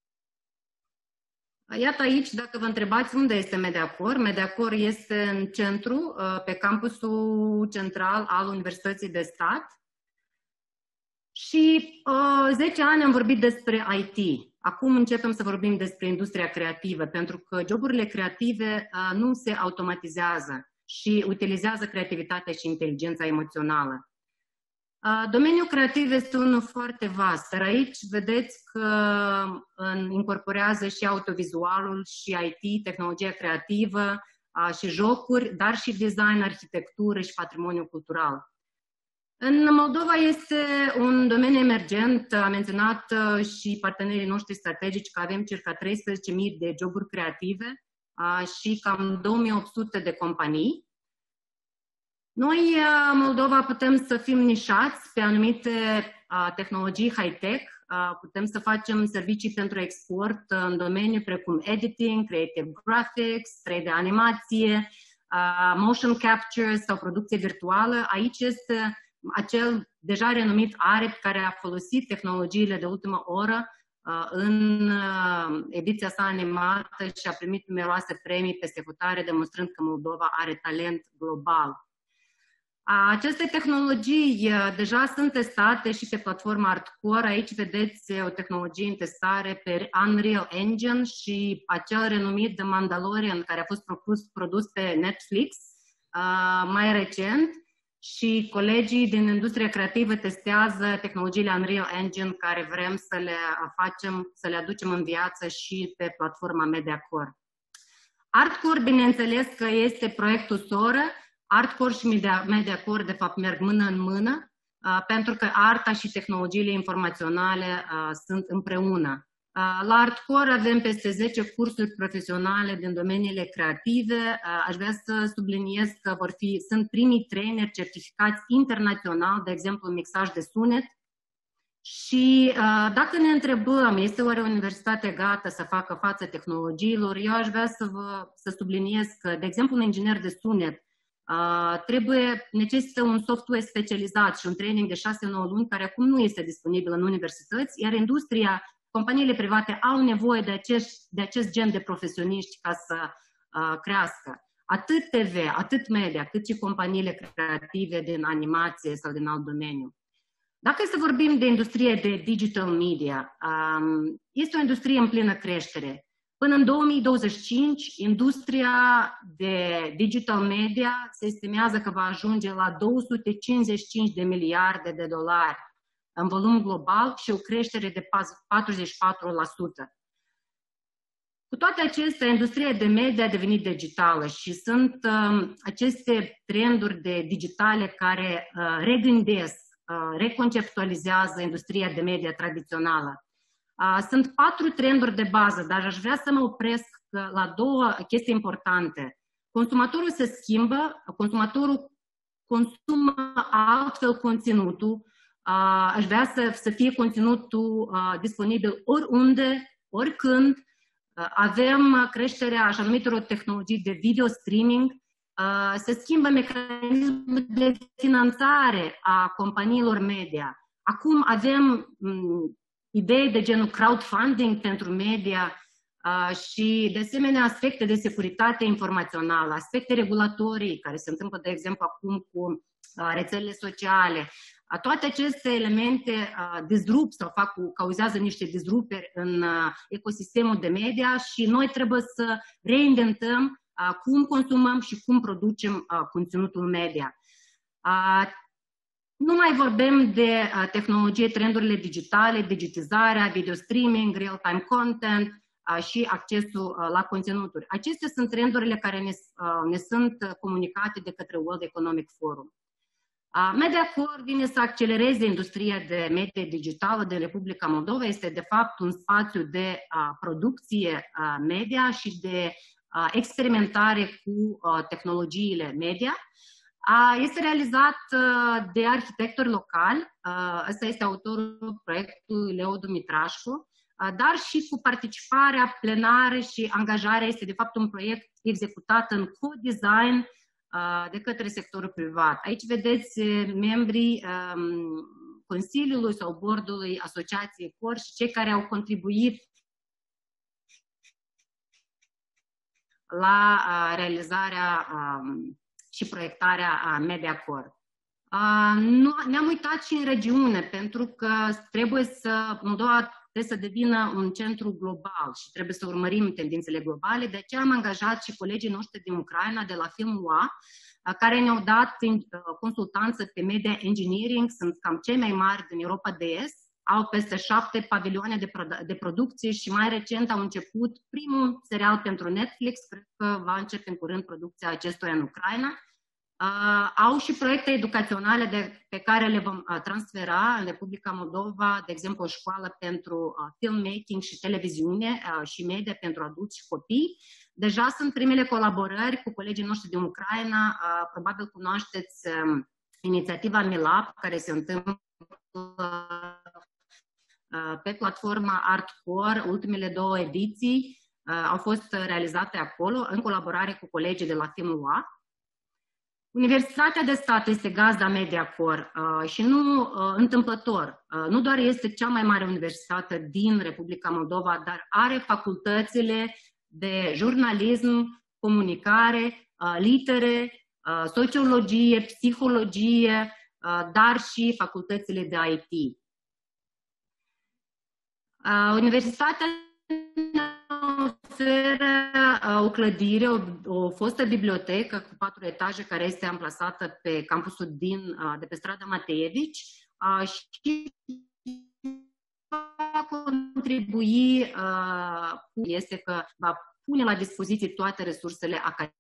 Speaker 11: Uh, iată aici, dacă vă întrebați unde este Mediacorp, Mediacorp este în centru, uh, pe campusul central al Universității de Stat. Și uh, zece ani am vorbit despre I T. Acum începem să vorbim despre industria creativă, pentru că joburile creative uh, nu se automatizează și utilizează creativitatea și inteligența emoțională. Uh, domeniul creativ este unul foarte vast, dar aici vedeți că uh, incorporează și autovizualul, și I T, tehnologia creativă, uh, și jocuri, dar și design, arhitectură și patrimoniu cultural. În Moldova este un domeniu emergent, a menționat și partenerii noștri strategici că avem circa treisprezece mii de joburi creative și cam două mii opt sute de companii. Noi, Moldova, putem să fim nișați pe anumite tehnologii high-tech, putem să facem servicii pentru export în domenii precum editing, creative graphics, trei D animație, motion capture sau producție virtuală. Aici este acel deja renumit Arept care a folosit tehnologiile de ultimă oră uh, în uh, ediția sa animată și a primit numeroase premii peste hotare, demonstrând că Moldova are talent global. Uh, aceste tehnologii uh, deja sunt testate și pe platforma Artcore. Aici vedeți o tehnologie în testare pe Unreal Engine și acel renumit The Mandalorian care a fost produs, produs pe Netflix uh, mai recent. Și colegii din industria creativă testează tehnologiile Unreal Engine care vrem să le facem, să le aducem în viață și pe platforma Mediacorp. Artcore, bineînțeles că este proiectul soră. Artcore și Mediacorp, de fapt, merg mână în mână, pentru că arta și tehnologiile informaționale sunt împreună. La Artcore avem peste zece cursuri profesionale din domeniile creative. Aș vrea să subliniez că vor fi, sunt primii traineri certificați internațional, de exemplu mixaj de sunet. Și dacă ne întrebăm, este oare universitatea gata să facă față tehnologiilor, eu aș vrea să, vă, să subliniez că, de exemplu, un inginer de sunet trebuie, necesită un software specializat și un training de șase nouă luni, care acum nu este disponibil în universități, iar industria, companiile private au nevoie de acest, de acest gen de profesioniști ca să uh, crească. Atât T V, atât media, cât și companiile creative din animație sau din alt domeniu. Dacă să vorbim de industrie de digital media, um, este o industrie în plină creștere. Până în două mii douăzeci și cinci, industria de digital media se estimează că va ajunge la două sute cincizeci și cinci de miliarde de dolari în volum global și o creștere de patruzeci și patru la sută. Cu toate acestea, industria de media a devenit digitală și sunt uh, aceste trenduri de digitale care uh, regândesc, uh, reconceptualizează industria de media tradițională. Uh, sunt patru trenduri de bază, dar aș vrea să mă opresc la două chestii importante. Consumatorul se schimbă, consumatorul consumă altfel conținutul, uh, aș vrea să, să fie conținutul uh, disponibil oriunde, oricând. Uh, avem creșterea așa numitelor tehnologii de video streaming, uh, se schimbă mecanismul de finanțare a companiilor media. Acum avem um, idei de genul crowdfunding pentru media uh, și, de asemenea, aspecte de securitate informațională, aspecte regulatorii care se întâmplă, de exemplu, acum cu uh, rețelele sociale. Uh, toate aceste elemente uh, disrup sau fac, cauzează niște disruperi în uh, ecosistemul de media și noi trebuie să reinventăm uh, cum consumăm și cum producem uh, conținutul media. Uh, Nu mai vorbim de uh, tehnologie, trendurile digitale, digitizarea, video streaming, real-time content uh, și accesul uh, la conținuturi. Acestea sunt trendurile care ne, uh, ne sunt comunicate de către World Economic Forum. Uh, MediaCore vine să accelereze industria de media digitală din Republica Moldova. Este de fapt un spațiu de uh, producție uh, media și de uh, experimentare cu uh, tehnologiile media. Este realizat de arhitectori locali, ăsta este autorul proiectului Leo Dumitrașcu, dar și cu participarea plenară și angajarea. Este de fapt un proiect executat în co-design de către sectorul privat. Aici vedeți membrii Consiliului sau Bordului Asociației Core și cei care au contribuit la realizarea și proiectarea MediaCore. Ne-am uitat și în regiune, pentru că trebuie să, Moldova trebuie să devină un centru global și trebuie să urmărim tendințele globale. De aceea am angajat și colegii noștri din Ucraina, de la FilmUA, care ne-au dat consultanță pe media engineering, sunt cam cei mai mari din Europa de Est, au peste șapte pavilioane de, produ- de producție și mai recent au început primul serial pentru Netflix, cred că va începe în curând producția acestuia în Ucraina. Uh, au și proiecte educaționale de, pe care le vom uh, transfera în Republica Moldova, de exemplu o școală pentru uh, filmmaking și televiziune uh, și media pentru adulți și copii. Deja sunt primele colaborări cu colegii noștri din Ucraina, uh, probabil cunoașteți uh, inițiativa MILAP, care se întâmplă pe platforma Artcore. Ultimele două ediții uh, au fost realizate acolo în colaborare cu colegii de la FilmUA. Universitatea de Stat este gazda MediaCore uh, și nu uh, întâmplător. Uh, nu doar este cea mai mare universitate din Republica Moldova, dar are facultățile de jurnalism, comunicare, uh, litere, uh, sociologie, psihologie, uh, dar și facultățile de I T. Uh, Universitatea oferă uh, o clădire, o, o fostă bibliotecă cu patru etaje care este amplasată pe campusul din, uh, de pe strada Mateevici uh, și va contribui, uh, este că va pune la dispoziție toate resursele academice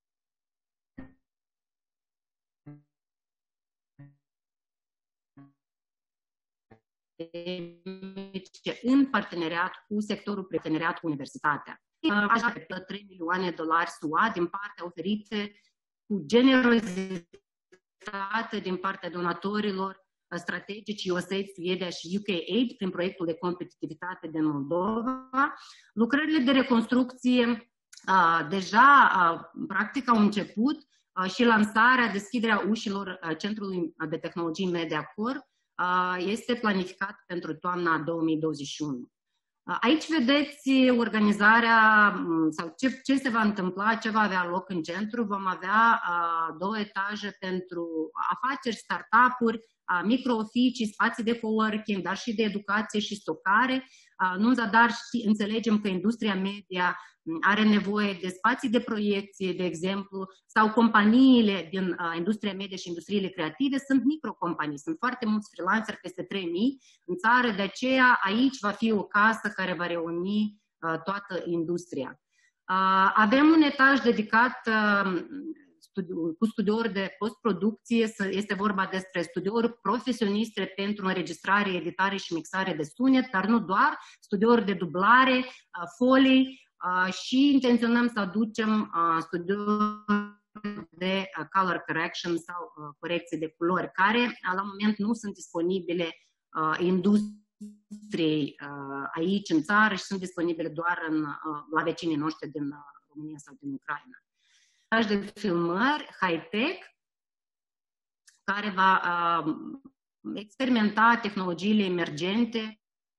Speaker 11: în parteneriat cu sectorul, parteneriat cu universitatea. Așa, trei milioane de dolari S U A din partea oferite cu generozitate din partea donatorilor strategici U S A I D, Suedia și U K aid prin proiectul de competitivitate din Moldova. Lucrările de reconstrucție a, deja a, practic au început a, și lansarea, deschiderea ușilor a, Centrului de Tehnologii MediaCore a, este planificat pentru toamna două mii douăzeci și unu. Aici vedeți organizarea sau ce, ce se va întâmpla, ce va avea loc în centru. Vom avea uh, două etaje pentru afaceri, start-up-uri, uh, micro-oficii, spații de coworking, dar și de educație și stocare. Uh, nu în zadar ști, înțelegem că industria media are nevoie de spații de proiecție, de exemplu, sau companiile din uh, industria media și industriile creative sunt microcompanii, sunt foarte mulți freelanceri, peste trei mii în țară, de aceea aici va fi o casă care va reuni uh, toată industria. Uh, avem un etaj dedicat uh, studi- cu studiouri de postproducție, este vorba despre studiouri profesioniste pentru înregistrare, editare și mixare de sunet, dar nu doar, studiouri de dublare, uh, folii, Uh, și intenționăm să aducem uh, studiouri de uh, color correction sau uh, corecție de culori, care uh, la moment nu sunt disponibile uh, industriei uh, aici în țară și sunt disponibile doar în, uh, la vecinii noștri din uh, România sau din Ucraina. De filmări high-tech care va uh, experimenta tehnologiile emergente,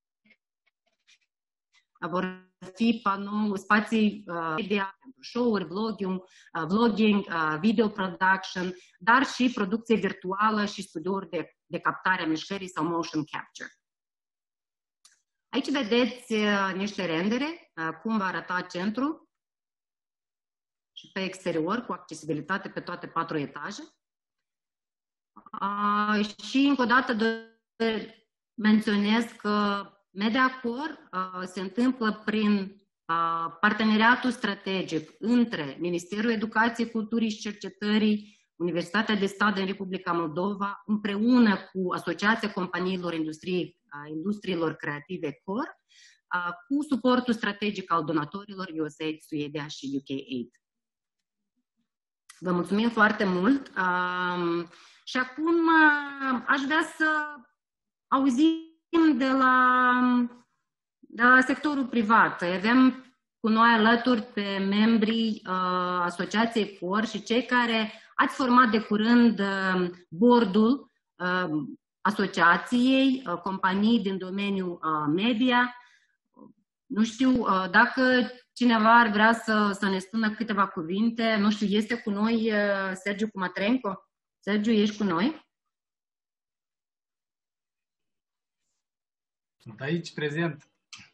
Speaker 11: vor fi panou, spații uh, media pentru show-uri, vlogging, uh, vlogging uh, video production, dar și producție virtuală și studiouri de, de captare a mișcării sau motion capture. Aici vedeți uh, niște rendere, uh, cum va arăta centru și pe exterior, cu accesibilitate pe toate patru etaje. Uh, și încă o dată menționez că MediaCore uh, se întâmplă prin uh, parteneriatul strategic între Ministerul Educației, Culturii și Cercetării, Universitatea de Stat din Republica Moldova, împreună cu Asociația Companiilor Industriei, uh, Industriilor Creative Core, uh, cu suportul strategic al donatorilor U S A I D, Suedia și U K aid. Vă mulțumim foarte mult uh, și acum uh, aș vrea să auzim de la, de la sectorul privat. Avem cu noi alături pe membrii uh, Asociației Core și cei care ați format de curând uh, board-ul uh, asociației, uh, companii din domeniul uh, media. Nu știu uh, dacă cineva ar vrea să, să ne spună câteva cuvinte. Nu știu, este cu noi uh, Sergiu Cumatrenco? Sergiu, ești cu noi?
Speaker 14: Sunt aici, prezent.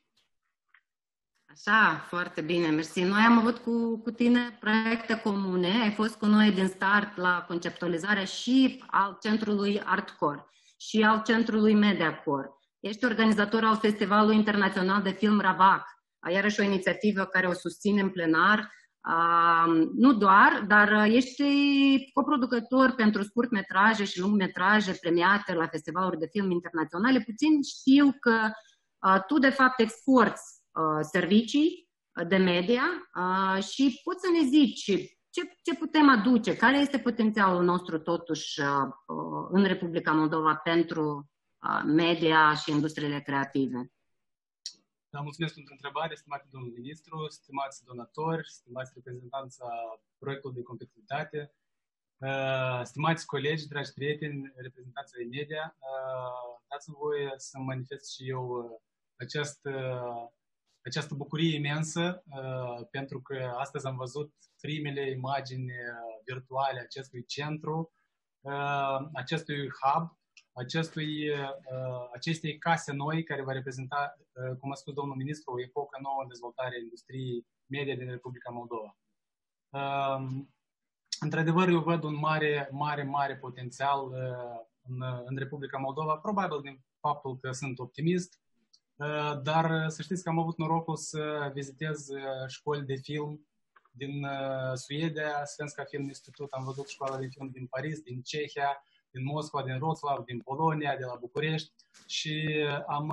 Speaker 11: Așa, foarte bine, mersi. Noi am avut cu, cu tine proiecte comune, ai fost cu noi din start la conceptualizarea și al Centrului ArtCore și al Centrului MediaCore. Ești organizator al Festivalului Internațional de Film Ravac, iarăși o inițiativă care o susține în plenar. Uh, nu doar, dar ești coproducător pentru scurtmetraje și lungmetraje premiate la festivaluri de film internaționale. Puțin știu că uh, tu de fapt exporți uh, servicii de media uh, și poți să ne zici ce, ce putem aduce, care este potențialul nostru totuși uh, uh, în Republica Moldova pentru uh, media și industriile creative.
Speaker 14: Da, mulțumesc pentru întrebare, stimate domnul ministru, stimați donatori, stimați reprezentanți a proiectului de competitivitate, stimați colegi, dragi prieteni, reprezentanți ai media, dați-mi voie să manifest și eu această, această bucurie imensă, pentru că astăzi am văzut primele imagini virtuale acestui centru, acestui hub, Acestui, acestei case noi care va reprezenta, cum a spus domnul ministru, o epocă nouă în dezvoltarea industriei media din Republica Moldova. Într-adevăr, eu văd un mare, mare, mare potențial în, în Republica Moldova, probabil din faptul că sunt optimist, dar să știți că am avut norocul să vizitez școli de film din Suedia, Svenska Film Institute, am văzut școala de film din Paris, din Cehia, din Moscova, din Wrocław, din Polonia, de la București și am,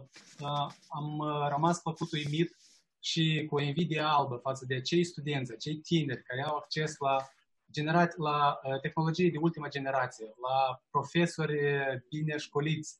Speaker 14: am rămas făcut uimit și cu o invidie albă față de cei studenți, cei tineri care au acces la, generat, la tehnologie de ultima generație, la profesori bine școliți,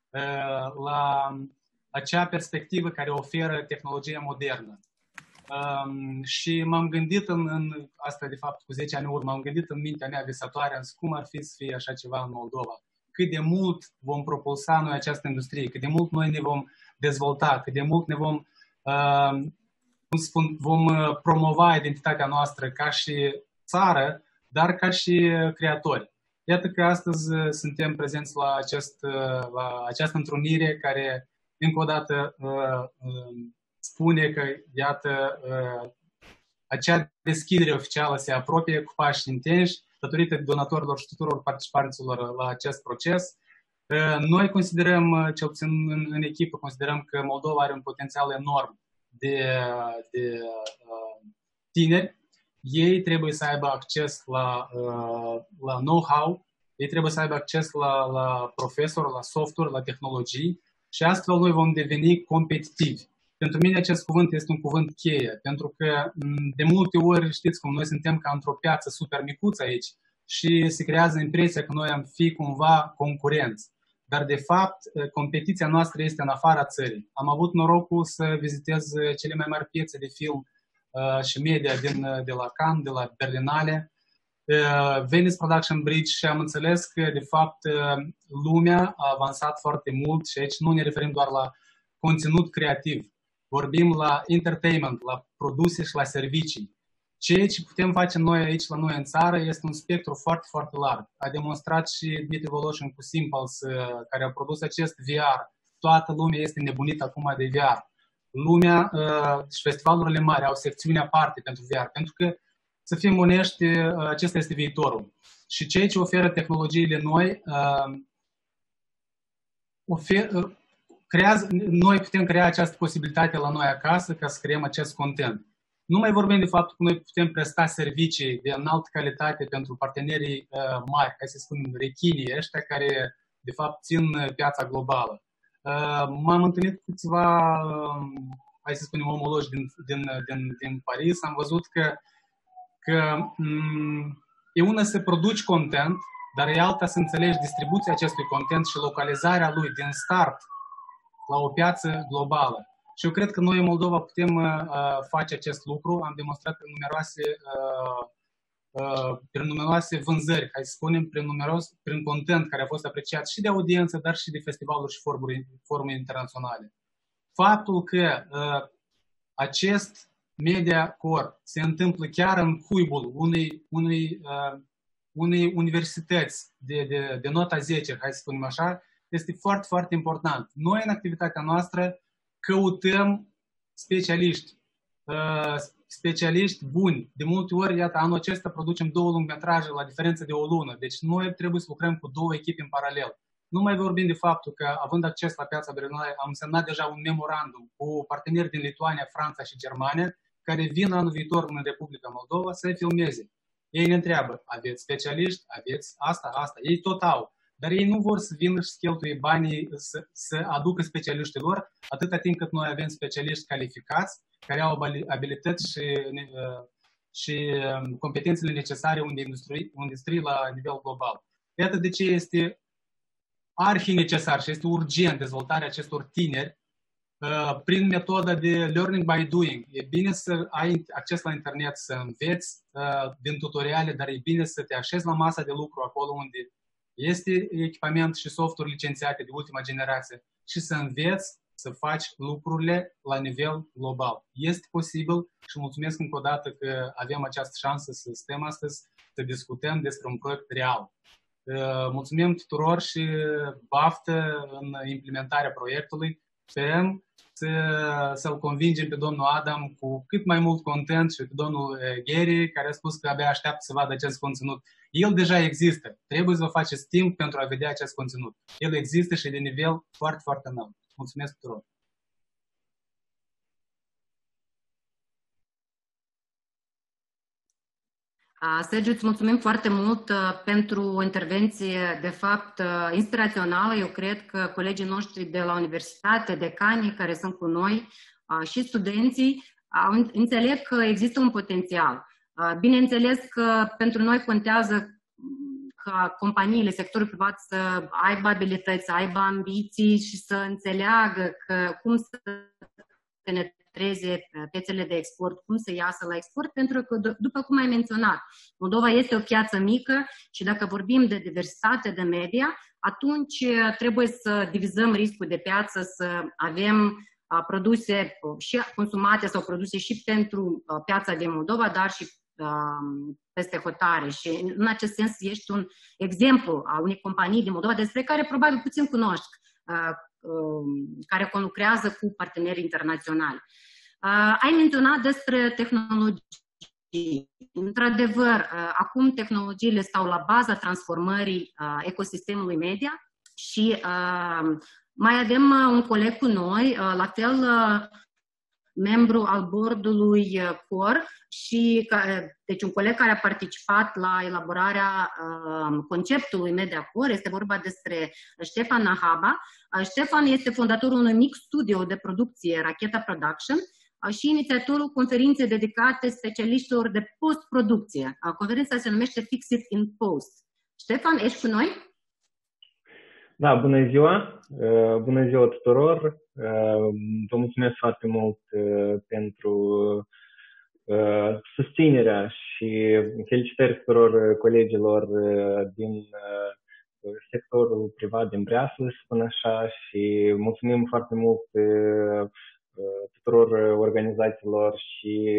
Speaker 14: la acea perspectivă care oferă tehnologia modernă. Um, și m-am gândit în, în asta, de fapt, cu zece ani în urmă, m-am gândit în mintea mea visatoare cum ar fi să fie așa ceva în Moldova. Cât de mult vom propulsa noi această industrie, cât de mult noi ne vom dezvolta, cât de mult ne vom, uh, cum spun, vom promova identitatea noastră ca și țară, dar ca și creatori. Iată că astăzi suntem prezenți la, acest, la această întrunire care, încă o dată, uh, uh, spune că, iată, acea deschidere oficială se apropie cu pași intensi, datorită donatorilor și tuturor participanților la acest proces. Noi considerăm, cel puțin în, în echipă, considerăm că Moldova are un potențial enorm de, de tineri. Ei trebuie să aibă acces la, la know-how, ei trebuie să aibă acces la, la profesori, la software, la tehnologii și astfel noi vom deveni competitivi. Pentru mine acest cuvânt este un cuvânt cheie, pentru că de multe ori știți cum noi suntem ca într-o piață super micuță aici și se creează impresia că noi am fi cumva concurenți. Dar de fapt competiția noastră este în afara țării. Am avut norocul să vizitez cele mai mari piețe de film uh, și media din, de la Cannes, de la Berlinale, uh, Venice Production Bridge și am înțeles că de fapt uh, lumea a avansat foarte mult și aici nu ne referim doar la conținut creativ. Vorbim la entertainment, la produse și la servicii. Ceea ce putem face noi aici, la noi în țară, este un spectru foarte, foarte larg. A demonstrat și Dmitry Voloshin cu Simples, care a produs acest V R. Toată lumea este nebunită acum de V R. Lumea uh, și festivalurile mari au secțiuni aparte pentru V R, pentru că, să fim onești, uh, acesta este viitorul. Și ceea ce oferă tehnologiile noi, uh, oferă... Creează, noi putem crea această posibilitate la noi acasă ca să creăm acest content. Nu mai vorbim de faptul că noi putem presta servicii de înaltă calitate pentru partenerii uh, mari, hai să spunem rechinii ăștia care de fapt țin piața globală. Uh, m-am întâlnit cu câțiva, uh, hai să spunem, omologi din, din, din, din Paris. Am văzut că, că um, e una să produci content, dar e alta să înțelegi distribuția acestui content și localizarea lui din start la o piață globală. Și eu cred că noi în Moldova putem uh, face acest lucru. Am demonstrat prin numeroase, uh, uh, prin numeroase vânzări, hai să spunem, prin, numeros, prin content care a fost apreciat și de audiență, dar și de festivaluri și forumuri, forumuri internaționale. Faptul că uh, acest media core se întâmplă chiar în cuibul unei, unei, uh, unei universități de, de, de nota zece, hai să spunem așa, este foarte, foarte important. Noi, în activitatea noastră, căutăm specialiști, uh, specialiști buni. De multe ori, iată, anul acesta producem două lungmetraje la diferență de o lună. Deci noi trebuie să lucrăm cu două echipe în paralel. Nu mai vorbim de faptul că, având acces la piața Berlinale, am semnat deja un memorandum cu parteneri din Lituania, Franța și Germania, care vin anul viitor în Republica Moldova să filmeze. Ei ne întreabă, aveți specialiști? Aveți asta, asta. Ei tot au. Dar ei nu vor să vină și să cheltuie banii să, să aducă specialiștii lor, atâta timp cât noi avem specialiști calificați, care au abilități și, și competențele necesare unde industrie, industrie la nivel global. Iată de ce este arhi necesar și este urgent dezvoltarea acestor tineri uh, prin metoda de learning by doing. E bine să ai acces la internet, să înveți uh, din tutoriale, dar e bine să te așezi la masa de lucru acolo unde este echipament și software licențiate de ultima generație și să înveți să faci lucrurile la nivel global. Este posibil și mulțumesc încă o dată că avem această șansă să stăm astăzi, să discutăm despre un proiect real. Mulțumim tuturor și baftă în implementarea proiectului. Sperăm să, să-l convingem pe domnul Adam cu cât mai mult content și pe domnul Gary, care a spus că abia așteaptă să vadă acest conținut. El deja există. Trebuie să vă faceți timp pentru a vedea acest conținut. El există și de nivel foarte, foarte înalt. Mulțumesc tuturor!
Speaker 7: Sergiu, îți mulțumim foarte mult pentru o intervenție, de fapt, inspirațională. Eu cred că colegii noștri de la universitate, decanii care sunt cu noi și studenții, înțeleg că există un potențial. Bineînțeles că pentru noi contează ca companiile, sectorul privat să aibă abilități, să aibă ambiții și să înțeleagă că cum să penetreze piețele de export, cum să iasă la export, pentru că, după cum ai menționat, Moldova este o piață mică și dacă vorbim de diversitate de media, atunci trebuie să divizăm riscul de piață, să avem produse și consumate sau produse și pentru piața din Moldova, dar și peste hotare. Și în acest sens ești un exemplu a unei companii din Moldova despre care probabil puțin cunoști, care conlucrează cu parteneri internaționali. Ai menționat despre tehnologii. Într-adevăr, acum tehnologiile stau la baza transformării ecosistemului media și mai avem un coleg cu noi, la fel membru al bordului C O R și deci un coleg care a participat la elaborarea conceptului Media Core. Este vorba despre Ștefan Nahaba. Ștefan este fondatorul unui mic studio de producție, Racheta Production, și inițiatorul conferinței dedicate specialiștilor de post-producție. Conferința se numește Fix It in Post. Ștefan, ești cu noi?
Speaker 15: Da, bună ziua! Bună ziua tuturor! Vă mulțumesc foarte mult pentru susținerea și felicitări tuturor colegilor din sectorul privat din Breaslu, să spun așa, și mulțumim foarte mult tuturor organizațiilor și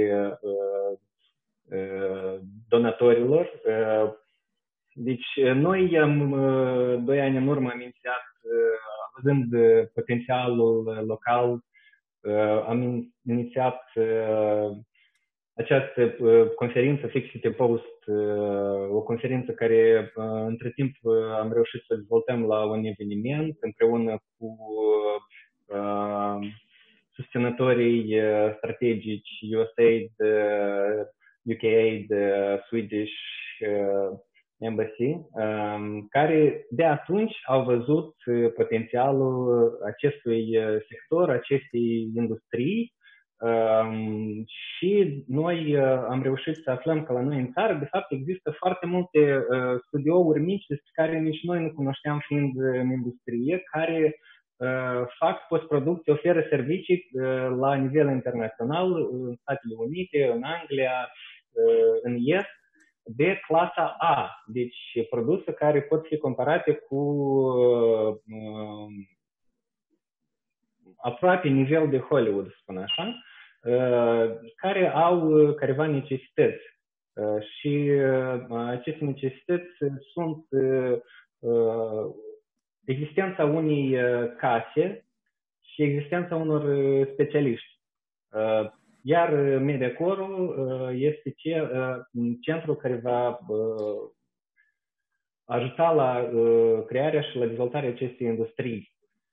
Speaker 15: donatorilor. Deci, noi am, doi ani în urmă, am inițiat, văzând potențialul local, am inițiat această conferință Fix It in Post, o conferință care, între timp, am reușit să dezvoltăm la un eveniment împreună cu susținătorii strategici U S A I D, U K Aid, Swedish Embassy, care de atunci au văzut potențialul acestui sector, acestei industrii, și noi am reușit să aflăm că la noi în țară, de fapt, există foarte multe studiouri mici despre care nici noi nu cunoșteam fiind în industrie, care fac postproducție, oferă servicii la nivel internațional, în Statele Unite, în Anglia, în Est, de clasa A, deci produse care pot fi comparate cu uh, aproape nivel de Hollywood, să spun așa, uh, care au careva necesități. Uh, și uh, aceste necesități sunt uh, existența unei uh, case și existența unor uh, specialiști. Uh, Iar Mediacore este centrul care va ajuta la crearea și la dezvoltarea acestei industrii.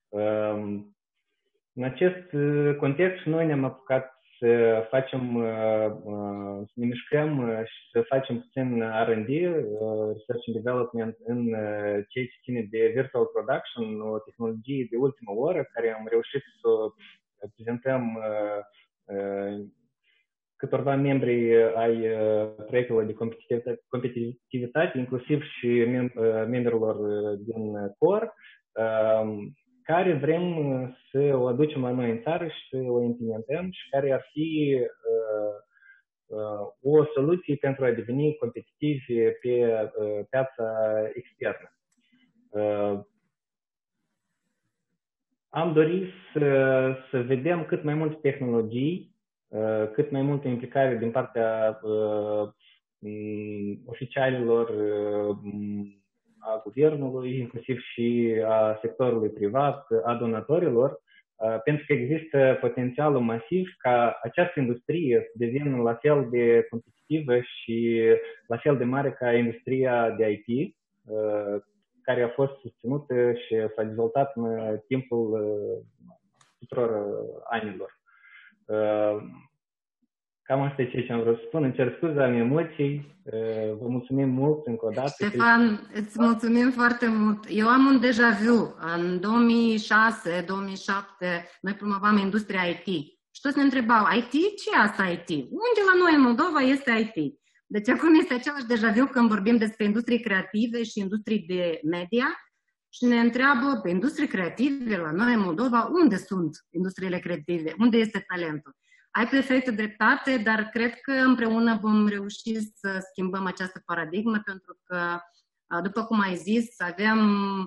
Speaker 15: În acest context, noi ne-am apucat să facem, să ne mișcăm și să facem puțin R and D, Research and Development, în ceea ce ține de Virtual Production, o tehnologie de ultimă oră, care am reușit să prezentăm câtorva membri ai proiectelor de competitivitate, inclusiv și membrilor din C O R, care vrem să o aducem la noi în țară și să o implementăm și care ar fi o soluție pentru a deveni competitivi pe piața externă. Am dorit să, să vedem cât mai multe tehnologii, cât mai multă implicare din partea uh, oficialilor uh, a guvernului, inclusiv și a sectorului privat, a donatorilor, uh, pentru că există potențialul masiv ca această industrie să devină la fel de competitivă și la fel de mare ca industria de I T, uh, care a fost susținută și s-a dezvoltat în timpul uh, tuturor uh, anilor. Uh, Cam asta e ce am vrut să spun. Îmi cer scuze, am emoții. Vă mulțumim mult încă o dată.
Speaker 11: Ștefan, îți mulțumim foarte mult. Eu am un deja vu. În două mii șase două mii șapte noi promovam industria I T. Și toți ne întrebau, I T? Ce e asta I T? Unde la noi în Moldova este I T? Deci acum este același deja vu când vorbim despre industrii creative și industrii de media și ne întreabă, pe industrii creative la noi în Moldova, unde sunt industriile creative? Unde este talentul? Ai perfectă dreptate, dar cred că împreună vom reuși să schimbăm această paradigmă, pentru că, după cum ai zis, avem,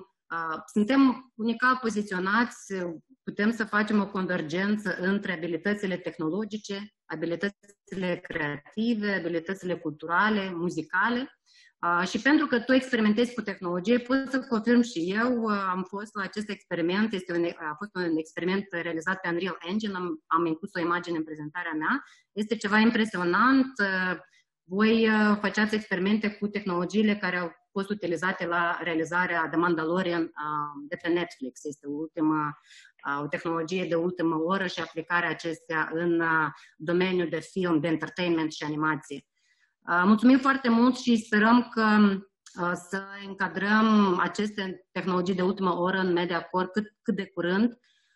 Speaker 11: suntem unical poziționați, putem să facem o convergență între abilitățile tehnologice, abilitățile creative, abilitățile culturale, muzicale. Uh, și pentru că tu experimentezi cu tehnologie, pot să confirm și eu, uh, am fost la acest experiment, este un, a fost un experiment realizat pe Unreal Engine, am, am inclus o imagine în prezentarea mea, este ceva impresionant, uh, voi uh, faceați experimente cu tehnologiile care au fost utilizate la realizarea The Mandalorian uh, de pe Netflix, este o, ultima, uh, o tehnologie de ultimă oră și aplicarea acestea în uh, domeniul de film, de entertainment și animație. Mulțumim foarte mult și sperăm că să încadrăm aceste tehnologii de ultimă oră în MediaCore cât, cât de curând.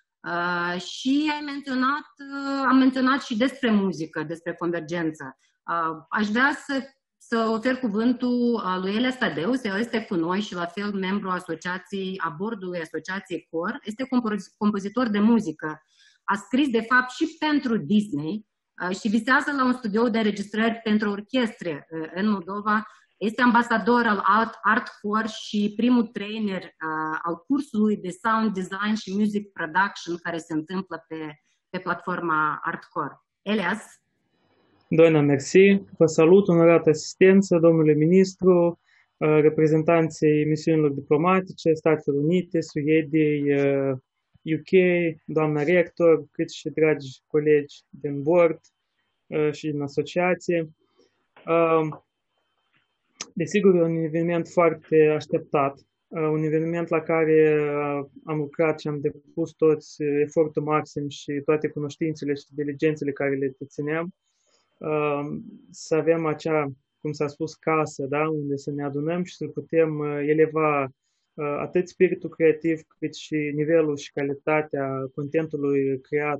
Speaker 11: Și ai menționat, am menționat și despre muzică, despre convergență. Aș vrea să, să ofer cuvântul lui Elias Tadeu, el este cu noi și la fel membru asociației, a bordului asociației Core, este compozitor de muzică. A scris de fapt și pentru Disney, și visează la un studio de înregistrări pentru orchestre în Moldova. Este ambasador al Art, Artcore și primul trainer uh, al cursului de sound design și music production care se întâmplă pe, pe platforma Artcore. Elias?
Speaker 16: Doina, mersi. Vă salut, onorată asistență, domnule ministru, uh, reprezentanții misiunilor diplomatice, Statele Unite, Suediei, uh, U K, doamna rector, cât și dragi colegi din board uh, și din asociație. Uh, desigur, e un eveniment foarte așteptat, uh, un eveniment la care uh, am lucrat și am depus toți efortul maxim și toate cunoștințele și inteligențele care le dețineam, uh, să avem acea, cum s-a spus, casă, da? Unde să ne adunăm și să putem uh, eleva atât spiritul creativ, cât și nivelul și calitatea contentului creat.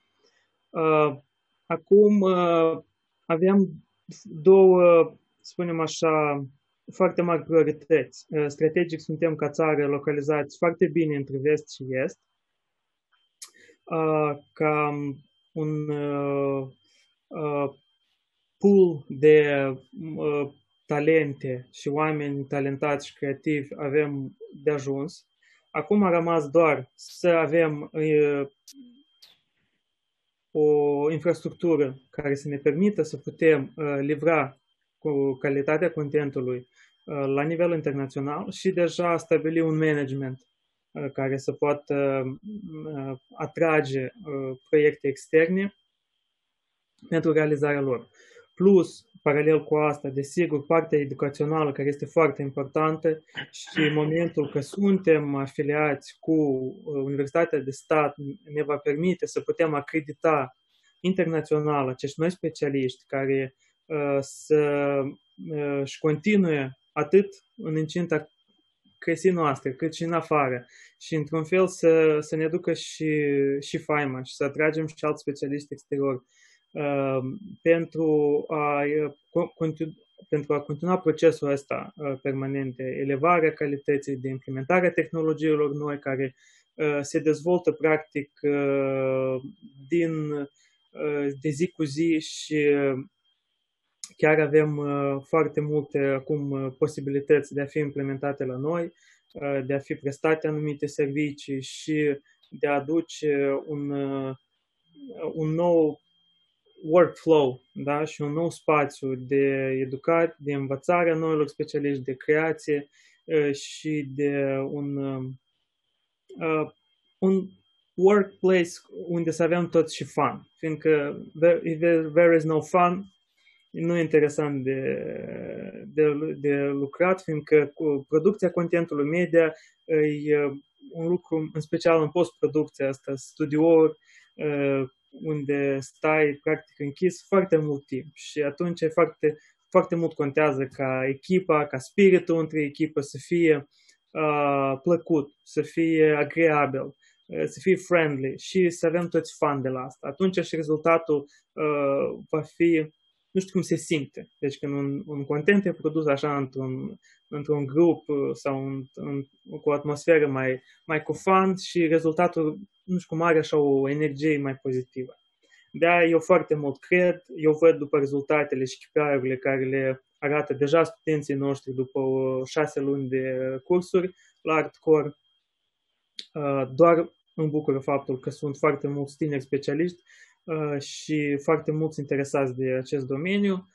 Speaker 16: Acum avem două, spunem așa, foarte mari priorități. Strategic suntem ca țară localizați foarte bine între vest și est, ca un pool de talente și oameni talentați și creativi avem de ajuns. Acum a rămas doar să avem uh, o infrastructură care să ne permită să putem uh, livra cu calitatea contentului uh, la nivel internațional și deja stabili un management uh, care să poată uh, atrage uh, proiecte externe pentru realizarea lor. Plus, paralel cu asta, desigur, partea educațională, care este foarte importantă și în momentul că suntem afiliați cu Universitatea de Stat ne va permite să putem acredita internațional acești noi specialiști care uh, să uh, își continue atât în incinta căsii noastre, cât și în afară și într-un fel să, să ne ducă și, și faima și să atragem și alți specialiști exteriori. Uh, pentru, a, uh, continu, pentru a continua procesul ăsta uh, permanent de elevare a calității, de implementare a tehnologiilor noi care uh, se dezvoltă practic uh, din, uh, de zi cu zi și uh, chiar avem uh, foarte multe acum uh, posibilități de a fi implementate la noi, uh, de a fi prestate anumite servicii și de a aduce un, uh, un nou workflow, da? Și un nou spațiu de educat, de învățare a noilor specialiști, de creație uh, și de un, uh, un workplace unde să avem tot și fun. Fiindcă if there is no fun, nu e interesant de, de, de lucrat, fiindcă cu producția contentului media e un lucru, în special în post-producția asta, studiouri, unde stai practic închis foarte mult timp și atunci foarte, foarte mult contează ca echipa, ca spiritul între echipă să fie uh, plăcut, să fie agreabil, uh, să fie friendly și să avem toți fani de la asta. Atunci și rezultatul uh, va fi, nu știu cum se simte. Deci când un, un content e produs așa într-un, într-un grup sau în, în, cu o atmosferă mai, mai cu fan și rezultatul, nu știu cum, are așa o energie mai pozitivă. De-aia eu foarte mult cred, eu văd după rezultatele și K P I-urile care le arată deja studenții noștri după șase luni de cursuri la ArtCore, doar îmi bucură faptul că sunt foarte mulți tineri specialiști și foarte mulți interesați de acest domeniu.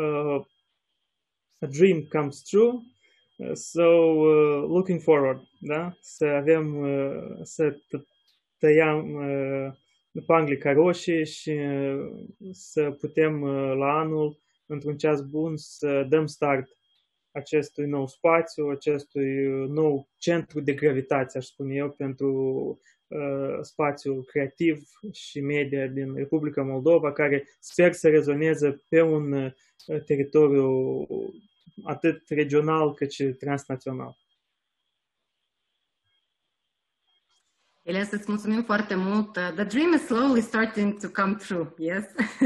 Speaker 16: A dream comes true, so uh, looking forward, da? Să avem, uh, să tăiam uh, panglica roșie și uh, să putem uh, la anul, într-un ceas bun, să dăm start acestui nou spațiu, acestui nou centru de gravitație, aș spune eu, pentru uh, spațiul creativ și media din Republica Moldova, care sper să rezoneze pe un uh, teritoriu atât regional cât și transnațional.
Speaker 11: Elias, îți mulțumim foarte mult. Uh, the dream is slowly starting to come true, yes?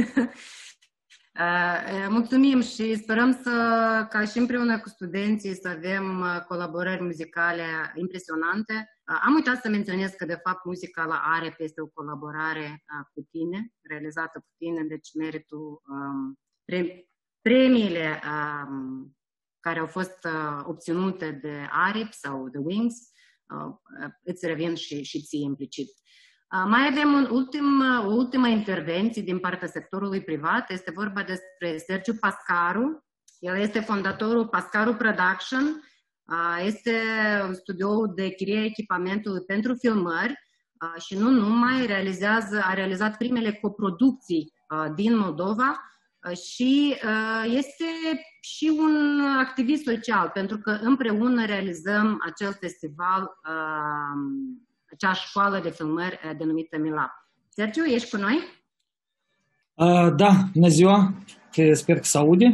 Speaker 11: Uh, mulțumim și sperăm să, ca și împreună cu studenții să avem colaborări muzicale impresionante. Uh, am uitat să menționez că, de fapt, muzica la Ariep este o colaborare uh, cu tine, realizată cu tine, deci meritul, um, pre- premiile um, care au fost uh, obținute de Ariep sau de Wings uh, îți revin și, și ție implicit. Mai avem un ultim, o ultimă intervenție din partea sectorului privat. Este vorba despre Sergiu Pascaru. El este fondatorul Pascaru Production. Este studioul de chirie echipamentului pentru filmări și nu numai, realizează, a realizat primele coproducții din Moldova și este și un activist social, pentru că împreună realizăm acel festival, acea școală de filmări denumită Milap. Sergiu, ești cu noi?
Speaker 17: Uh, da, bună ziua, că sper că se aude.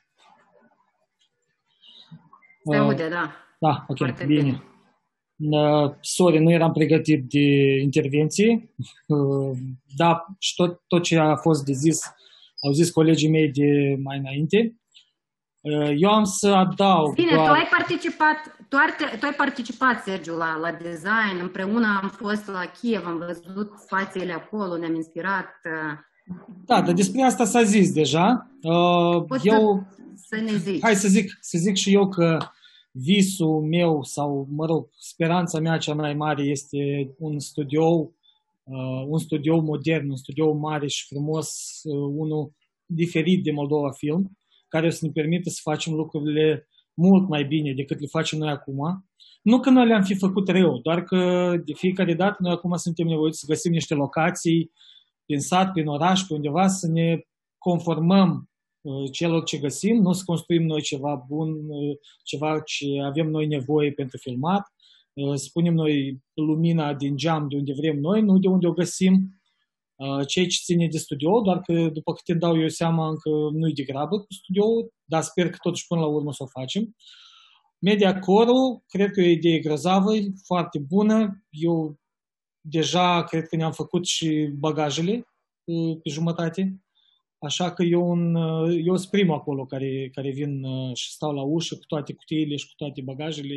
Speaker 11: Se aude, da.
Speaker 17: Da, ok,
Speaker 11: foarte
Speaker 17: bine.
Speaker 11: bine.
Speaker 17: Uh, sorry, nu eram pregătit de intervenție, uh, da, și tot, tot ce a fost de zis, au zis colegii mei de mai înainte. Eu am să adaug.
Speaker 11: Bine,
Speaker 17: doar...
Speaker 11: tu ai participat, tu ai, tu ai participat, Sergiu, la, la design, împreună am fost la Kiev, am văzut spațiile acolo, ne-am inspirat.
Speaker 17: Da, dar despre asta s-a zis deja.
Speaker 11: Poți
Speaker 17: eu,
Speaker 11: să ne zici.
Speaker 17: Hai să zic, să zic și eu că visul meu sau, mă rog, speranța mea cea mai mare este un studio, un studio modern, un studio mare și frumos, unul diferit de Moldova Film, care o să ne permită să facem lucrurile mult mai bine decât le facem noi acum. Nu că noi le-am fi făcut rău, doar că de fiecare dată noi acum suntem nevoiți să găsim niște locații prin sat, prin oraș, pe undeva, să ne conformăm celor ce găsim, nu să construim noi ceva bun, ceva ce avem noi nevoie pentru filmat, să punem noi lumina din geam de unde vrem noi, nu de unde o găsim, ceea ce ține de studio, doar că după câte îmi dau eu seama încă nu-i de grabă cu studioul, dar sper că totuși până la urmă să o facem. MediaCore-ul, cred că e o idee grozavă, foarte bună. Eu deja cred că ne-am făcut și bagajele pe jumătate, așa că eu, un, eu sunt primul acolo care, care vin și stau la ușă cu toate cutiile și cu toate bagajele.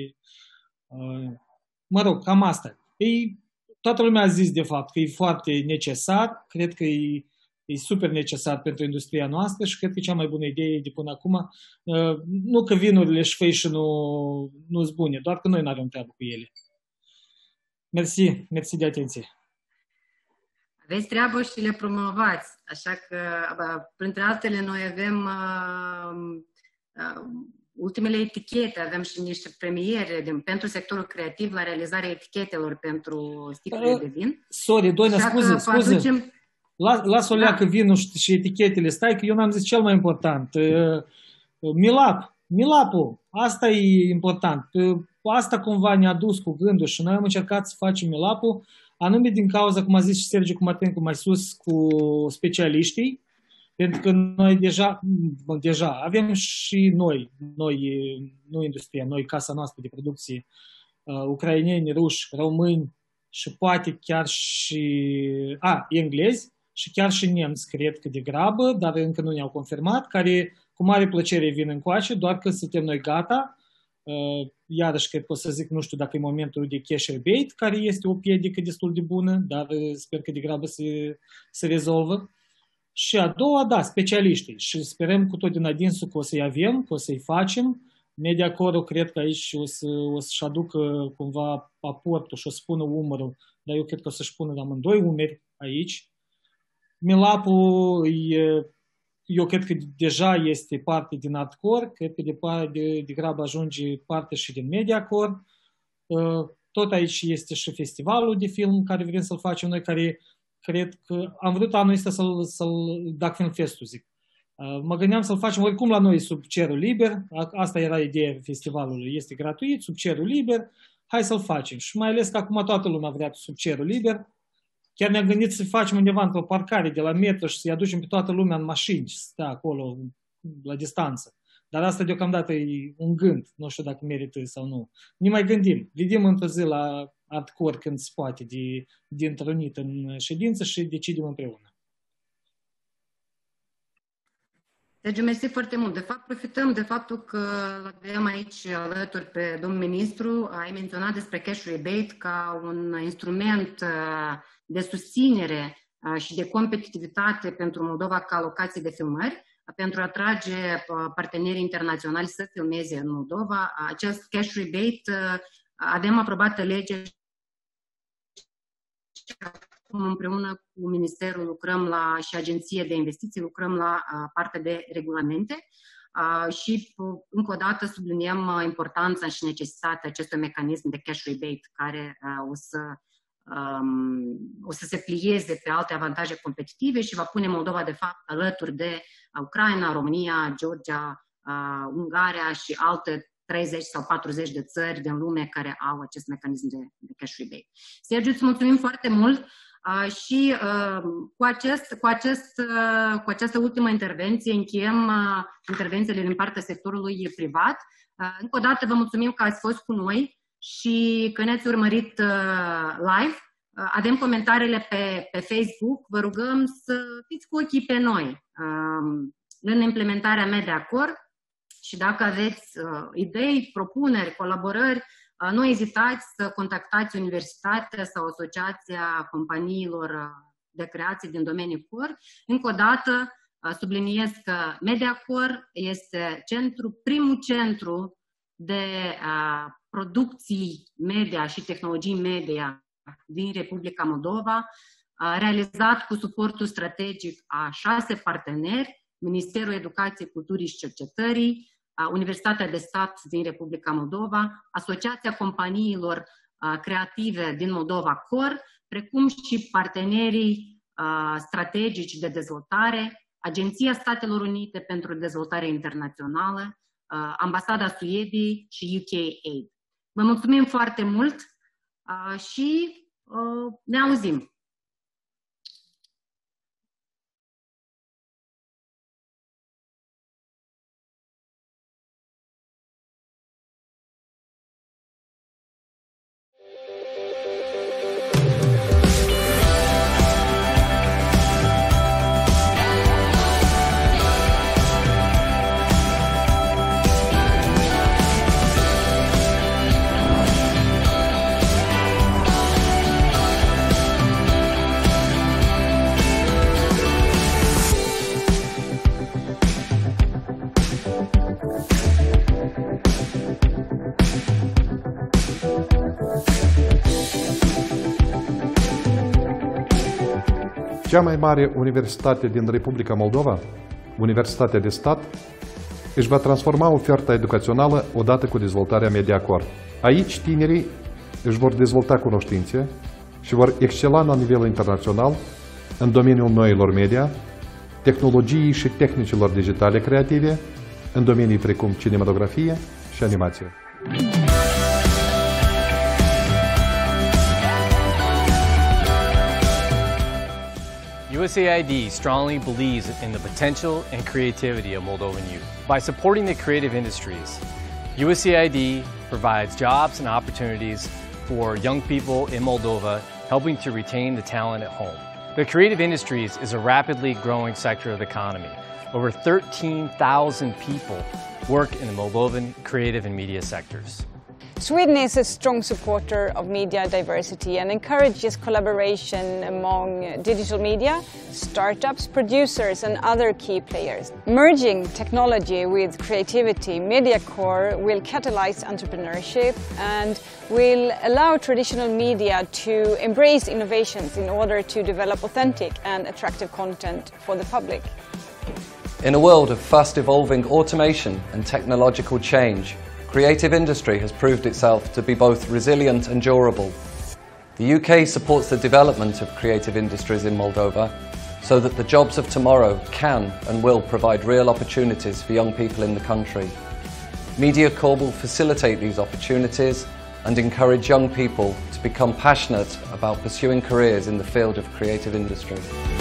Speaker 17: Mă rog, cam asta. Ei, toată lumea a zis de fapt că e foarte necesar, cred că e, e super necesar pentru industria noastră și cred că e cea mai bună idee de până acum. Nu că vinurile și fashion-ul nu sunt bune, doar că noi nu avem treabă cu ele. Mersi, mersi de atenție.
Speaker 11: Aveți treabă și le promovați, așa că, printre altele, noi avem uh, uh, ultimele etichete, avem și niște premiere de, pentru sectorul creativ la realizarea etichetelor pentru sticlele uh, de vin.
Speaker 17: Sorry, Doina, scuze, scuze. Aducem... Las, las o leacă da. Vinul și, și etichetele. Stai că eu n-am zis cel mai important. Uh, Milap, Milapul, asta e important. Uh, asta cumva ne-a dus cu gândul și noi am încercat să facem Milapul anume din cauza, cum a zis și Sergiu Cumatencu mai sus, cu specialiștii, pentru că noi deja, deja avem și noi, noi, nu industria, noi casa noastră de producție, uh, ucraineni, ruși, români și poate chiar și a, englezi și chiar și nemți, cred că degrabă, dar încă nu ne-au confirmat, care cu mare plăcere vin încoace, doar că suntem noi gata. Uh, iarăși cred că o să zic, nu știu dacă e momentul de cash rebate, care este o piedică destul de bună, dar uh, sper că degrabă se, se rezolvă. Și a doua, da, specialiștii. Și sperăm cu tot din adinsul că o să-i avem, că o să-i facem. Mediacore-ul cred că aici o, să, o să-și aducă cumva aportul și o să pună umărul, dar eu cred că o să-și pună amândoi umeri aici. Milapul, eu cred că deja este parte din Artcore, cred că de, de, de grabă ajunge parte și din Mediacore. Tot aici este și festivalul de film care vrem să-l facem noi, care cred că am vrut anul ăsta să-l, să-l Dac Film Fest-ul, zic. Mă gândeam să-l facem oricum la noi sub cerul liber, asta era ideea festivalului, este gratuit, sub cerul liber, hai să-l facem. Și mai ales că acum toată lumea vrea sub cerul liber, chiar ne-am gândit să facem undeva într-o parcare de la metro și să-i aducem pe toată lumea în mașini și să stea acolo la distanță. Dar asta deocamdată e un gând, nu știu dacă merită sau nu. Ne mai gândim, vedem într-o zi la Artcore când se poate de, de întrunit în ședință și decidem împreună.
Speaker 11: Sergiu, mersi foarte mult. De fapt, profităm de faptul că avem aici alături pe domnul ministru. Ai menționat despre cash rebate ca un instrument de susținere și de competitivitate pentru Moldova ca locație de filmări, pentru a atrage partenerii internaționali să filmeze în Moldova. Acest cash rebate, avem aprobată lege împreună cu Ministerul lucrăm la, și Agenție de Investiții, lucrăm la uh, partea de regulamente uh, și uh, încă o dată subliniem importanța și necesitatea acestui mecanism de cash rebate care uh, o, să, um, o să se plieze pe alte avantaje competitive și va pune Moldova de fapt alături de Ucraina, România, Georgia, uh, Ungaria și alte treizeci sau patruzeci de țări din lume care au acest mecanism de, de cash rebate. Sergiu, îți mulțumim foarte mult uh, și uh, cu, acest, cu, acest, uh, cu această ultimă intervenție încheiem uh, intervențiile din partea sectorului privat. Uh, încă o dată vă mulțumim că ați fost cu noi și că ne-ați urmărit uh, live. Uh, avem comentariile pe, pe Facebook. Vă rugăm să fiți cu ochii pe noi uh, în implementarea Mediacore. Și dacă aveți uh, idei, propuneri, colaborări, uh, nu ezitați să contactați universitatea sau asociația companiilor uh, de creație din domeniul core. Încă o dată uh, subliniez că Mediacore este centru, primul centru de uh, producții media și tehnologii media din Republica Moldova, uh, realizat cu suportul strategic a șase parteneri, Ministerul Educației, Culturii și Cercetării, Universitatea de Stat din Republica Moldova, Asociația Companiilor Creative din Moldova Core, precum și partenerii strategici de dezvoltare, Agenția Statelor Unite pentru Dezvoltare Internațională, Ambasada Suediei și U K Aid. Vă mulțumim foarte mult și ne auzim!
Speaker 1: Cea mai mare universitate din Republica Moldova, Universitatea de Stat, își va transforma oferta educațională odată cu dezvoltarea Mediacore. Aici tinerii își vor dezvolta cunoștințe și vor excela la nivel internațional în domeniul noilor media, tehnologiei și tehnicilor digitale creative, în domenii precum cinematografie și animație.
Speaker 2: U S A I D strongly believes in the potential and creativity of Moldovan youth. By supporting the creative industries, U S A I D provides jobs and opportunities for young people in Moldova, helping to retain the talent at home. The creative industries is a rapidly growing sector of the economy. Over thirteen thousand people work in the Moldovan creative and media sectors.
Speaker 3: Sweden is a strong supporter of media diversity and encourages collaboration among digital media, startups, producers and other key players. Merging technology with creativity, MediaCore will catalyze entrepreneurship and will allow traditional media to embrace innovations in order to develop authentic and attractive content for the public.
Speaker 4: In a world of fast-evolving automation and technological change, creative industry has proved itself to be both resilient and durable. The U K supports the development of creative industries in Moldova so that the jobs of tomorrow can and will provide real opportunities for young people in the country. MediaCore will facilitate these opportunities and encourage young people to become passionate about pursuing careers in the field of creative industry.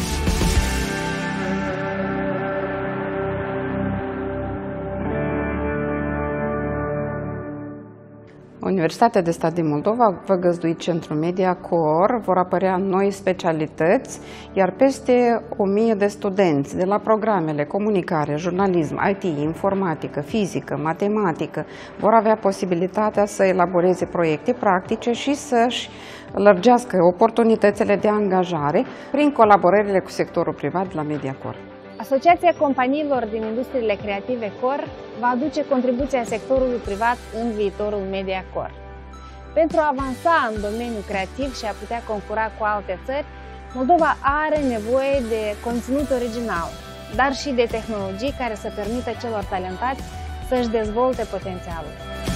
Speaker 5: Universitatea de Stat din Moldova va găzdui Centrul MediaCore, vor apărea noi specialități, iar peste o mie de studenți de la programele comunicare, jurnalism, I T, informatică, fizică, matematică vor avea posibilitatea să elaboreze proiecte practice și să-și lărgească oportunitățile de angajare prin colaborările cu sectorul privat la MediaCore.
Speaker 6: Asociația companiilor din industriile creative Core va aduce contribuția sectorului privat în viitorul MediaCore. Pentru a avansa în domeniul creativ și a putea concura cu alte țări, Moldova are nevoie de conținut original, dar și de tehnologii care să permită celor talentați să-și dezvolte potențialul.